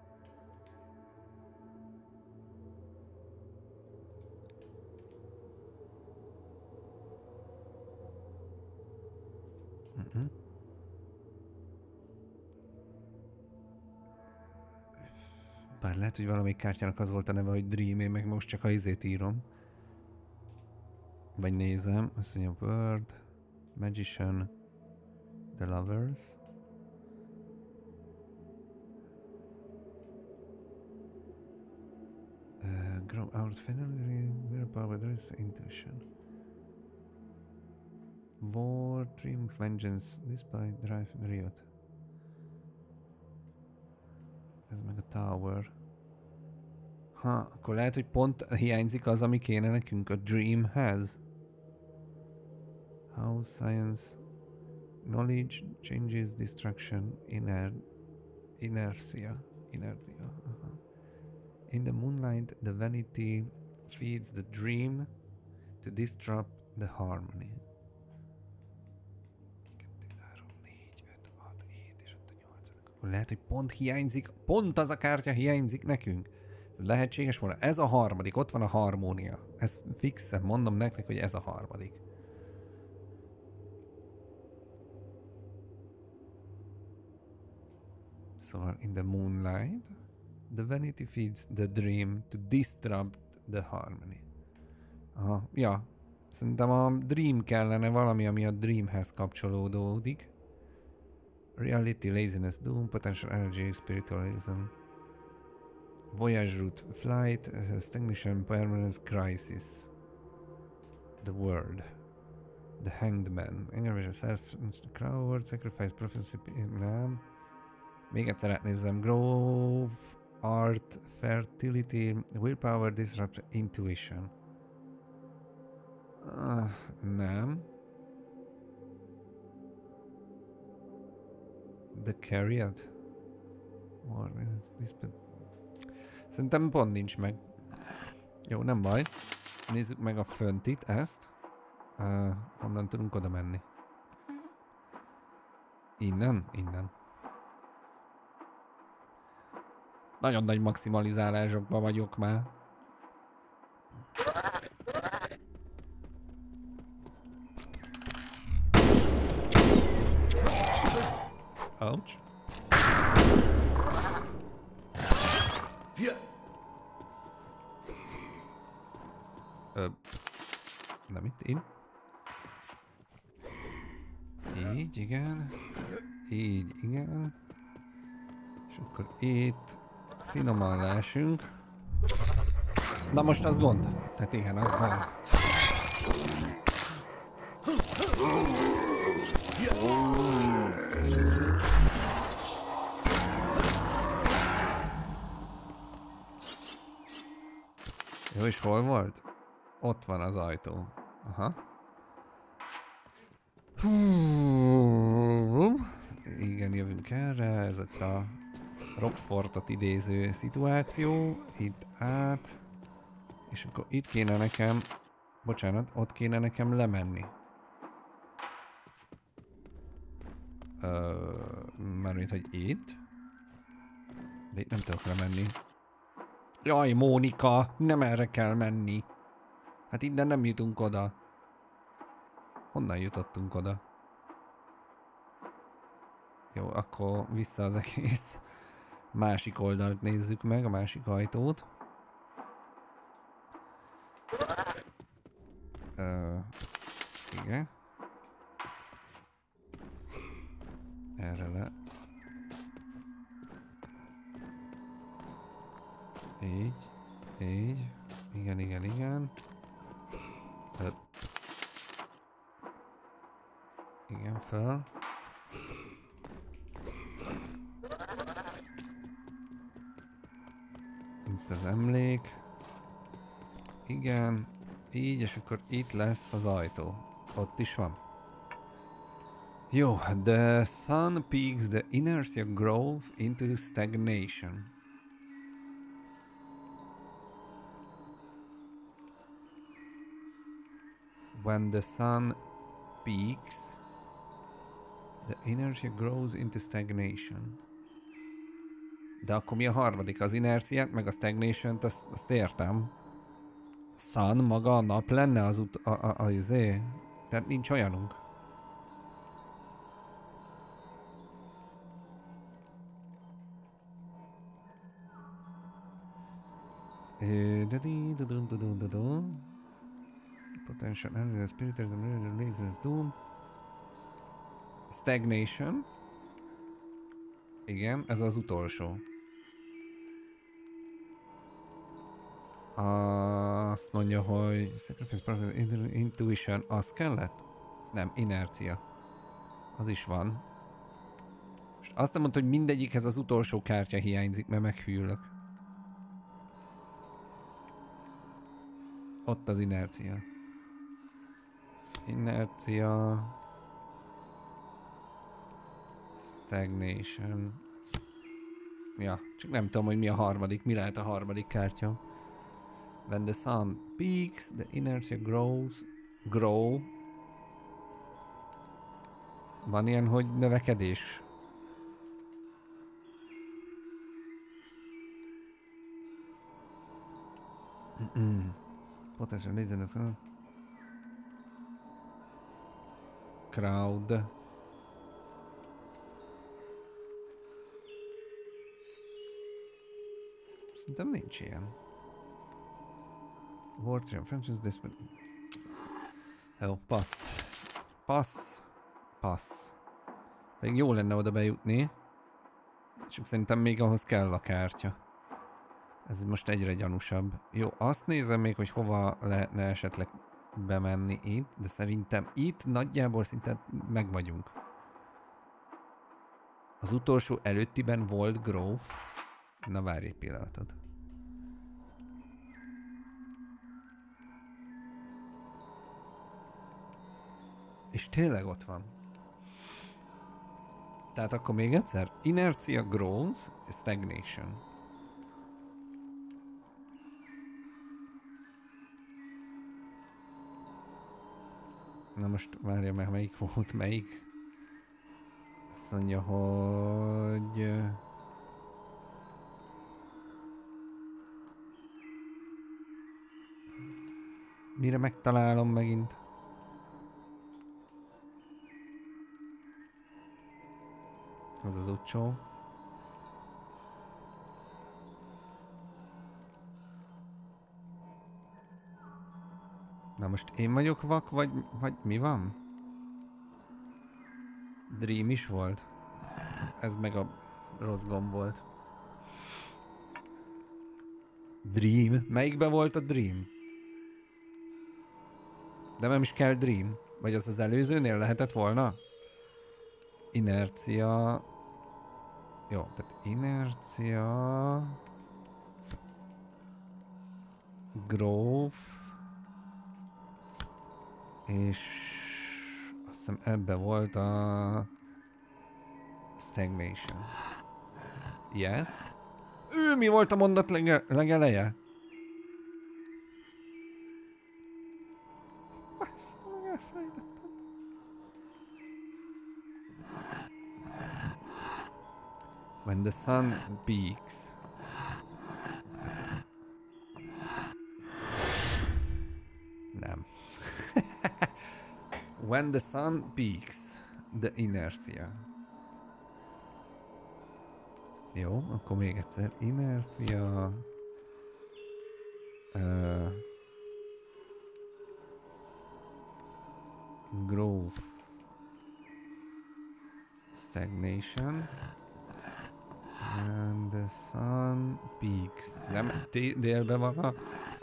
Bár lehet, hogy valamelyik kártyának az volt a neve, hogy Dream, én meg most csak a izét írom. Vagy nézem, azt mondja Word, Magician, The Lovers. Grow out finally, willpower, there is intuition. War, Triumph, Vengeance, Despite, Drive, Riot. Ez meg a Tower. Ha, akkor lehet, hogy pont hiányzik az, ami kéne nekünk a Dreamhez. House, Science, Knowledge, Changes, Destruction, Inertia. Aha. In the moonlight, the vanity feeds the dream to disrupt the harmony. 2, 3, 4, 5, 6, 7 és 5, 8. Akkor lehet, hogy pont hiányzik, pont az a kártya hiányzik nekünk. Lehetséges volna. Ez a harmadik, ott van a harmónia. Ez fixen, mondom nektek, hogy ez a harmadik. Szóval, in the moonlight, the vanity feeds the dream to disrupt the harmony. Aha, ja. Szerintem a dream kellene valami, ami a dreamhez kapcsolódódik. Reality, laziness, doom, potential energy, spiritualism. Voyage route, flight, stagnation, permanence, crisis. The world. The hanged man. Anger, self, crowd, sacrifice, prophecy, nem. Még egyszer átnézzem. Growth, art, fertility, willpower, disrupt, intuition. Nem. The Carriot? Szerintem pont nincs meg. Jó, nem baj. Nézzük meg a föntit, ezt. Honnan tudunk oda menni? Innen? Innen. Nagyon nagy maximalizálásokban vagyok már. Ouch. Nem itt. Így, igen. Így, igen. És akkor itt finoman leesünk. Na most az gond. Tehát igen, az gond. Jó, és hol volt? Ott van az ajtó. Aha. Igen, jövünk erre. Ez itt a Roxfortot idéző szituáció. Itt át. És akkor itt kéne nekem... Bocsánat, ott kéne nekem lemenni. Mármint, hogy itt. De itt nem tudok lemenni. Jaj, Mónika, nem erre kell menni. Hát innen nem jutunk oda. Honnan jutottunk oda? Jó, akkor vissza az egész. Másik oldalt nézzük meg, a másik ajtót. Igen. Erre le. Így. Így. Igen, igen, igen. Igen, fel. Itt az emlék. Igen. Így, és akkor itt lesz az ajtó. Ott is van. Jó, the sun peaks the inertia growth into stagnation. When the sun peaks, the inertia grows into stagnation. De akkor mi a harmadik? Az inerciát, meg a stagnation-t, azt értem. Sun, maga a nap lenne az izé? Tehát nincs olyanunk. Potential energy, spiritism, laziness, doom. Stagnation. Igen, ez az utolsó. Azt mondja, hogy Sacrifice, Intuition, az kellett? Nem, inercia. Az is van. És azt nem mondta, hogy mindegyikhez az utolsó kártya hiányzik, mert meghűlök. Ott az inercia. Inercia. Stagnation. Ja, csak nem tudom, hogy mi a harmadik, mi lehet a harmadik kártya. When the sun peaks, the inertia grows. Grow. Van ilyen, hogy növekedés. Potential laziness. Crowd. Szerintem nincs ilyen. War Triumph, Francis, Desperate. Jó, passz. Passz. Passz. Még jó lenne oda bejutni. Csak szerintem még ahhoz kell a kártya. Ez most egyre gyanúsabb. Jó, azt nézem még, hogy hova lehetne esetleg bemenni itt, de szerintem itt nagyjából szinte meg vagyunk. Az utolsó előttiben volt Grove. Na várj egy pillanatot. És tényleg ott van. Tehát akkor még egyszer. Inertia, Growth, Stagnation. Na most várja meg, melyik volt, melyik? Azt mondja, hogy... Mire megtalálom megint? Az az utcsó. Na most én vagyok vak, vagy mi van? Dream is volt. Ez meg a rossz gomb volt. Dream? Melyikbe volt a Dream? De nem is kell Dream. Vagy az az előzőnél lehetett volna? Inercia... Jó, tehát inercia... Growth... És... Azt hiszem ebbe volt a... Stagnation. Yes? Mi volt a mondat legeleje? When the sun peaks. Nem. When the sun peaks, the inertia. Jó, akkor még egyszer. Inercia. Growth. Stagnation. And the sun peaks. Nem, délben van a...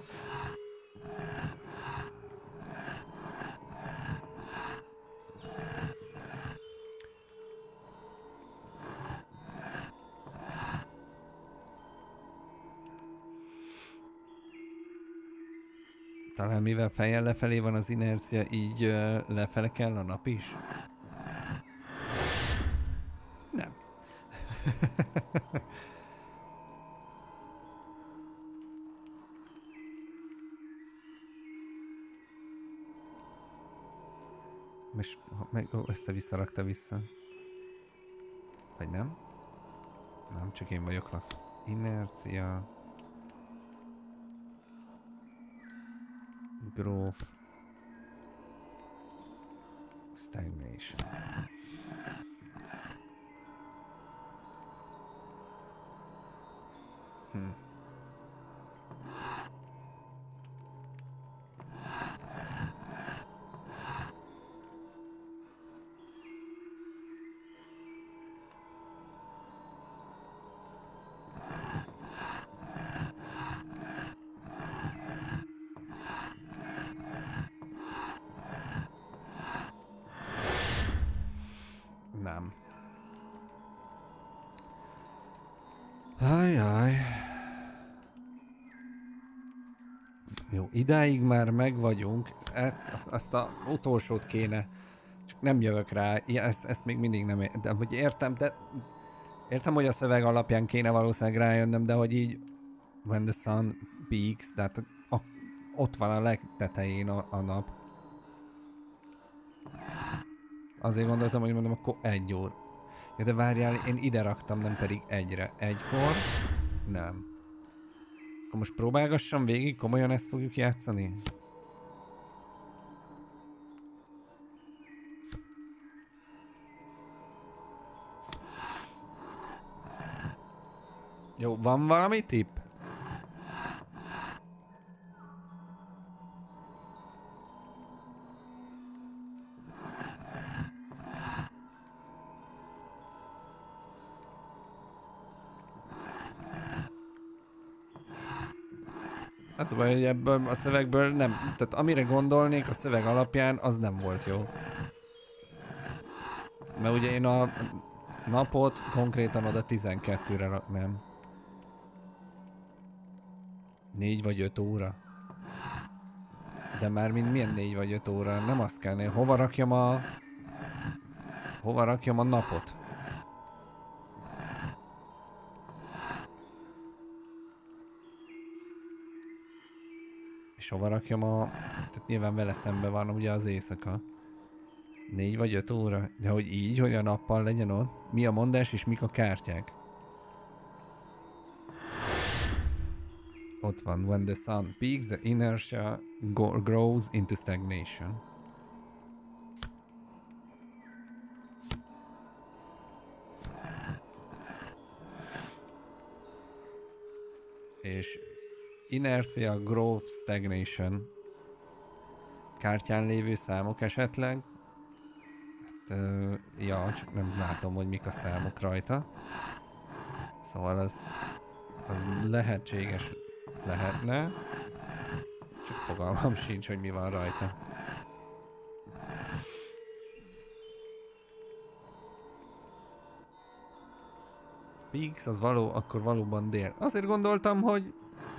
Talán mivel fejjel lefelé van az inercia, így lefele kell a nap is? Nem. Most meg össze-vissza rakta vissza. Vagy nem? Nem, csak én vagyok vak. Inercia. Growth. Stagnation. Nem. Ajjaj. Jó, idáig már meg vagyunk. Azt a utolsót kéne. Csak nem jövök rá. Ezt még mindig nem értem. Hogy értem, hogy a szöveg alapján kéne valószínűleg rájönnöm, de hogy így when the sun peaks, tehát ott van a legtetején a nap. Azért gondoltam, hogy mondom, akkor 1 óra. Ja, de várjál, én ide raktam, nem pedig 1-re. 1-kor? Nem. Akkor most próbálgassam végig, komolyan ezt fogjuk játszani? Jó, van valami tipp? Az a baj, hogy ebből a szövegből nem, tehát amire gondolnék a szöveg alapján, az nem volt jó. Mert ugye én a napot konkrétan oda 12-re raknám. 4 vagy 5 óra. De már milyen 4 vagy 5 óra? Nem azt kell, hova rakjam a napot? És hova rakjam tehát nyilván vele szembe van ugye az éjszaka. 4 vagy 5 óra? De hogy így, hogy a nappal legyen ott? Mi a mondás és mik a kártyák? Ott van. When the sun peaks, the inertia grows into stagnation. És inertia, growth, stagnation. Kártyán lévő számok esetleg. Hát, ja, csak nem látom, hogy mik a számok rajta. Szóval az lehetséges lehetne. Csak fogalmam sincs, hogy mi van rajta. Peaks, az akkor valóban dél. Azért gondoltam, hogy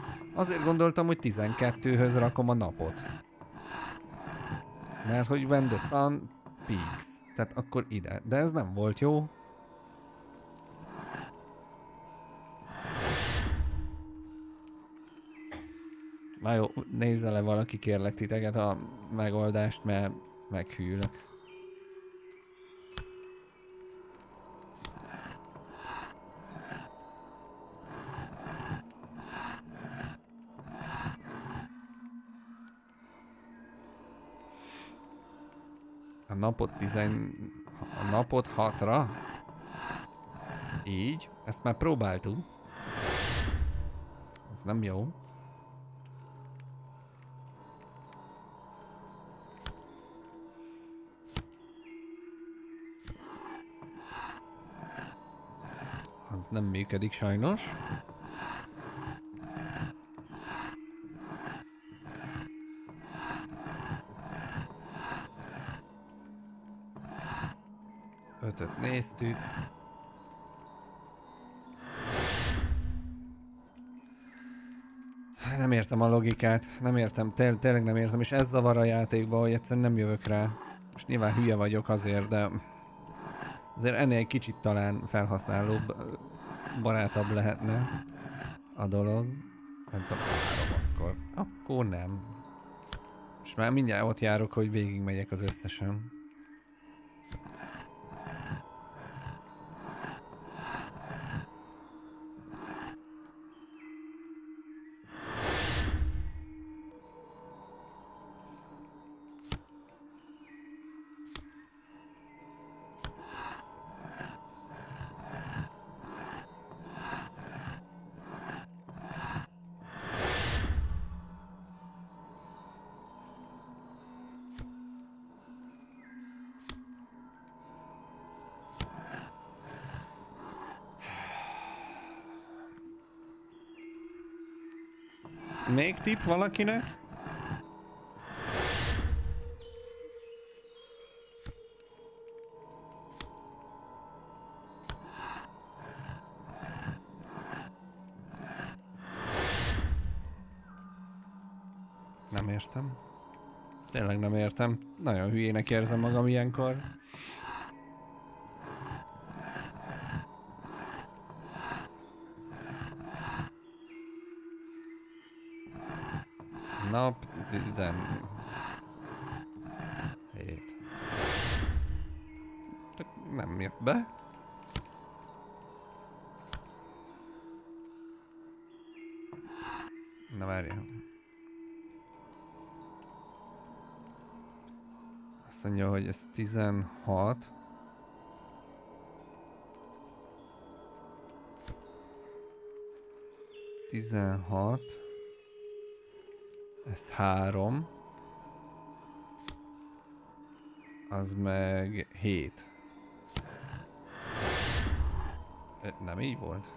12-höz rakom a napot. Mert hogy when the sun peaks. Tehát akkor ide. De ez nem volt jó. Na jó, nézze le valaki, kérlek titeket a megoldást, mert meghűlök. A napot 6-ra? Így? Ezt már próbáltuk. Ez nem jó. Az nem működik sajnos. Ötöt néztük. Nem értem a logikát, nem értem, tényleg nem értem, és ez zavar a játékba, hogy egyszerűen nem jövök rá. Most nyilván hülye vagyok azért, de azért ennél egy kicsit talán felhasználóbb, barátabb lehetne a dolog. Nem tudom, akkor nem. És már mindjárt ott járok, hogy végigmegyek az összesen. Még tipp valakinek? Nem értem. Tényleg nem értem. Nagyon hülyének érzem magam ilyenkor. Nap 17. Nem jött be. Na várjál. Azt mondja, hogy ez 16. Ez 3. Az meg 7. Nem így volt?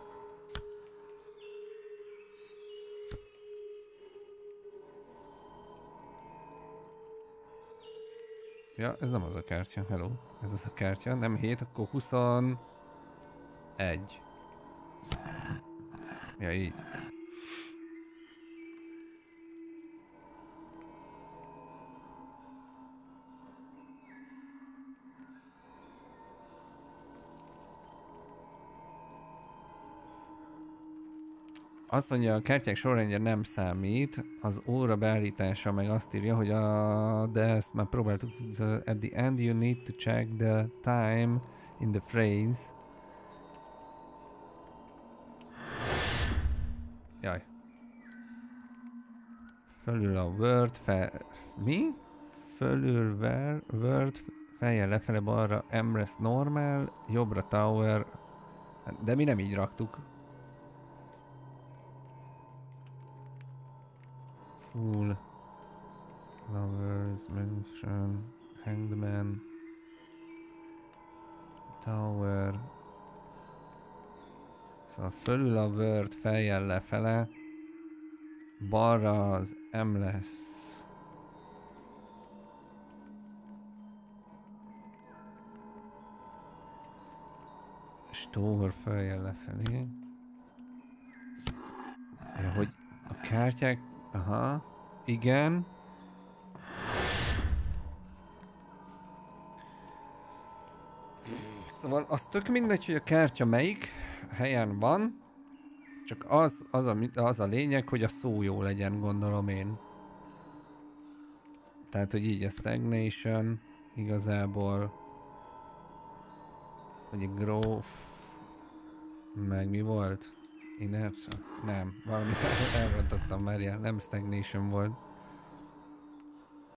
Ja, ez nem az a kártya, hello. Ez az a kártya, nem 7, akkor 21. Ja, így. Azt mondja, a kártyák sorrendje nem számít, az óra beállítása meg azt írja, hogy de ezt már próbáltuk, at the end you need to check the time in the phrase. Jaj. Fölül a word, mi? Fölül word, fejjel lefele, balra Emrest normal, jobbra tower, de mi nem így raktuk. Full lovers, mention, hanged man, tower. Szóval fölül a word, fejjel lefele, balra az M lesz. És tower fejjel lefelé. Ja, hogy a kártyák. Aha, igen. Szóval az tök mindegy, hogy a kártya melyik helyen van, csak az a lényeg, hogy a szó jó legyen, gondolom én. Tehát, hogy így a stagnation igazából, hogy growth, meg mi volt? Inertia? Nem, valami elrontottam már, nem stagnation volt.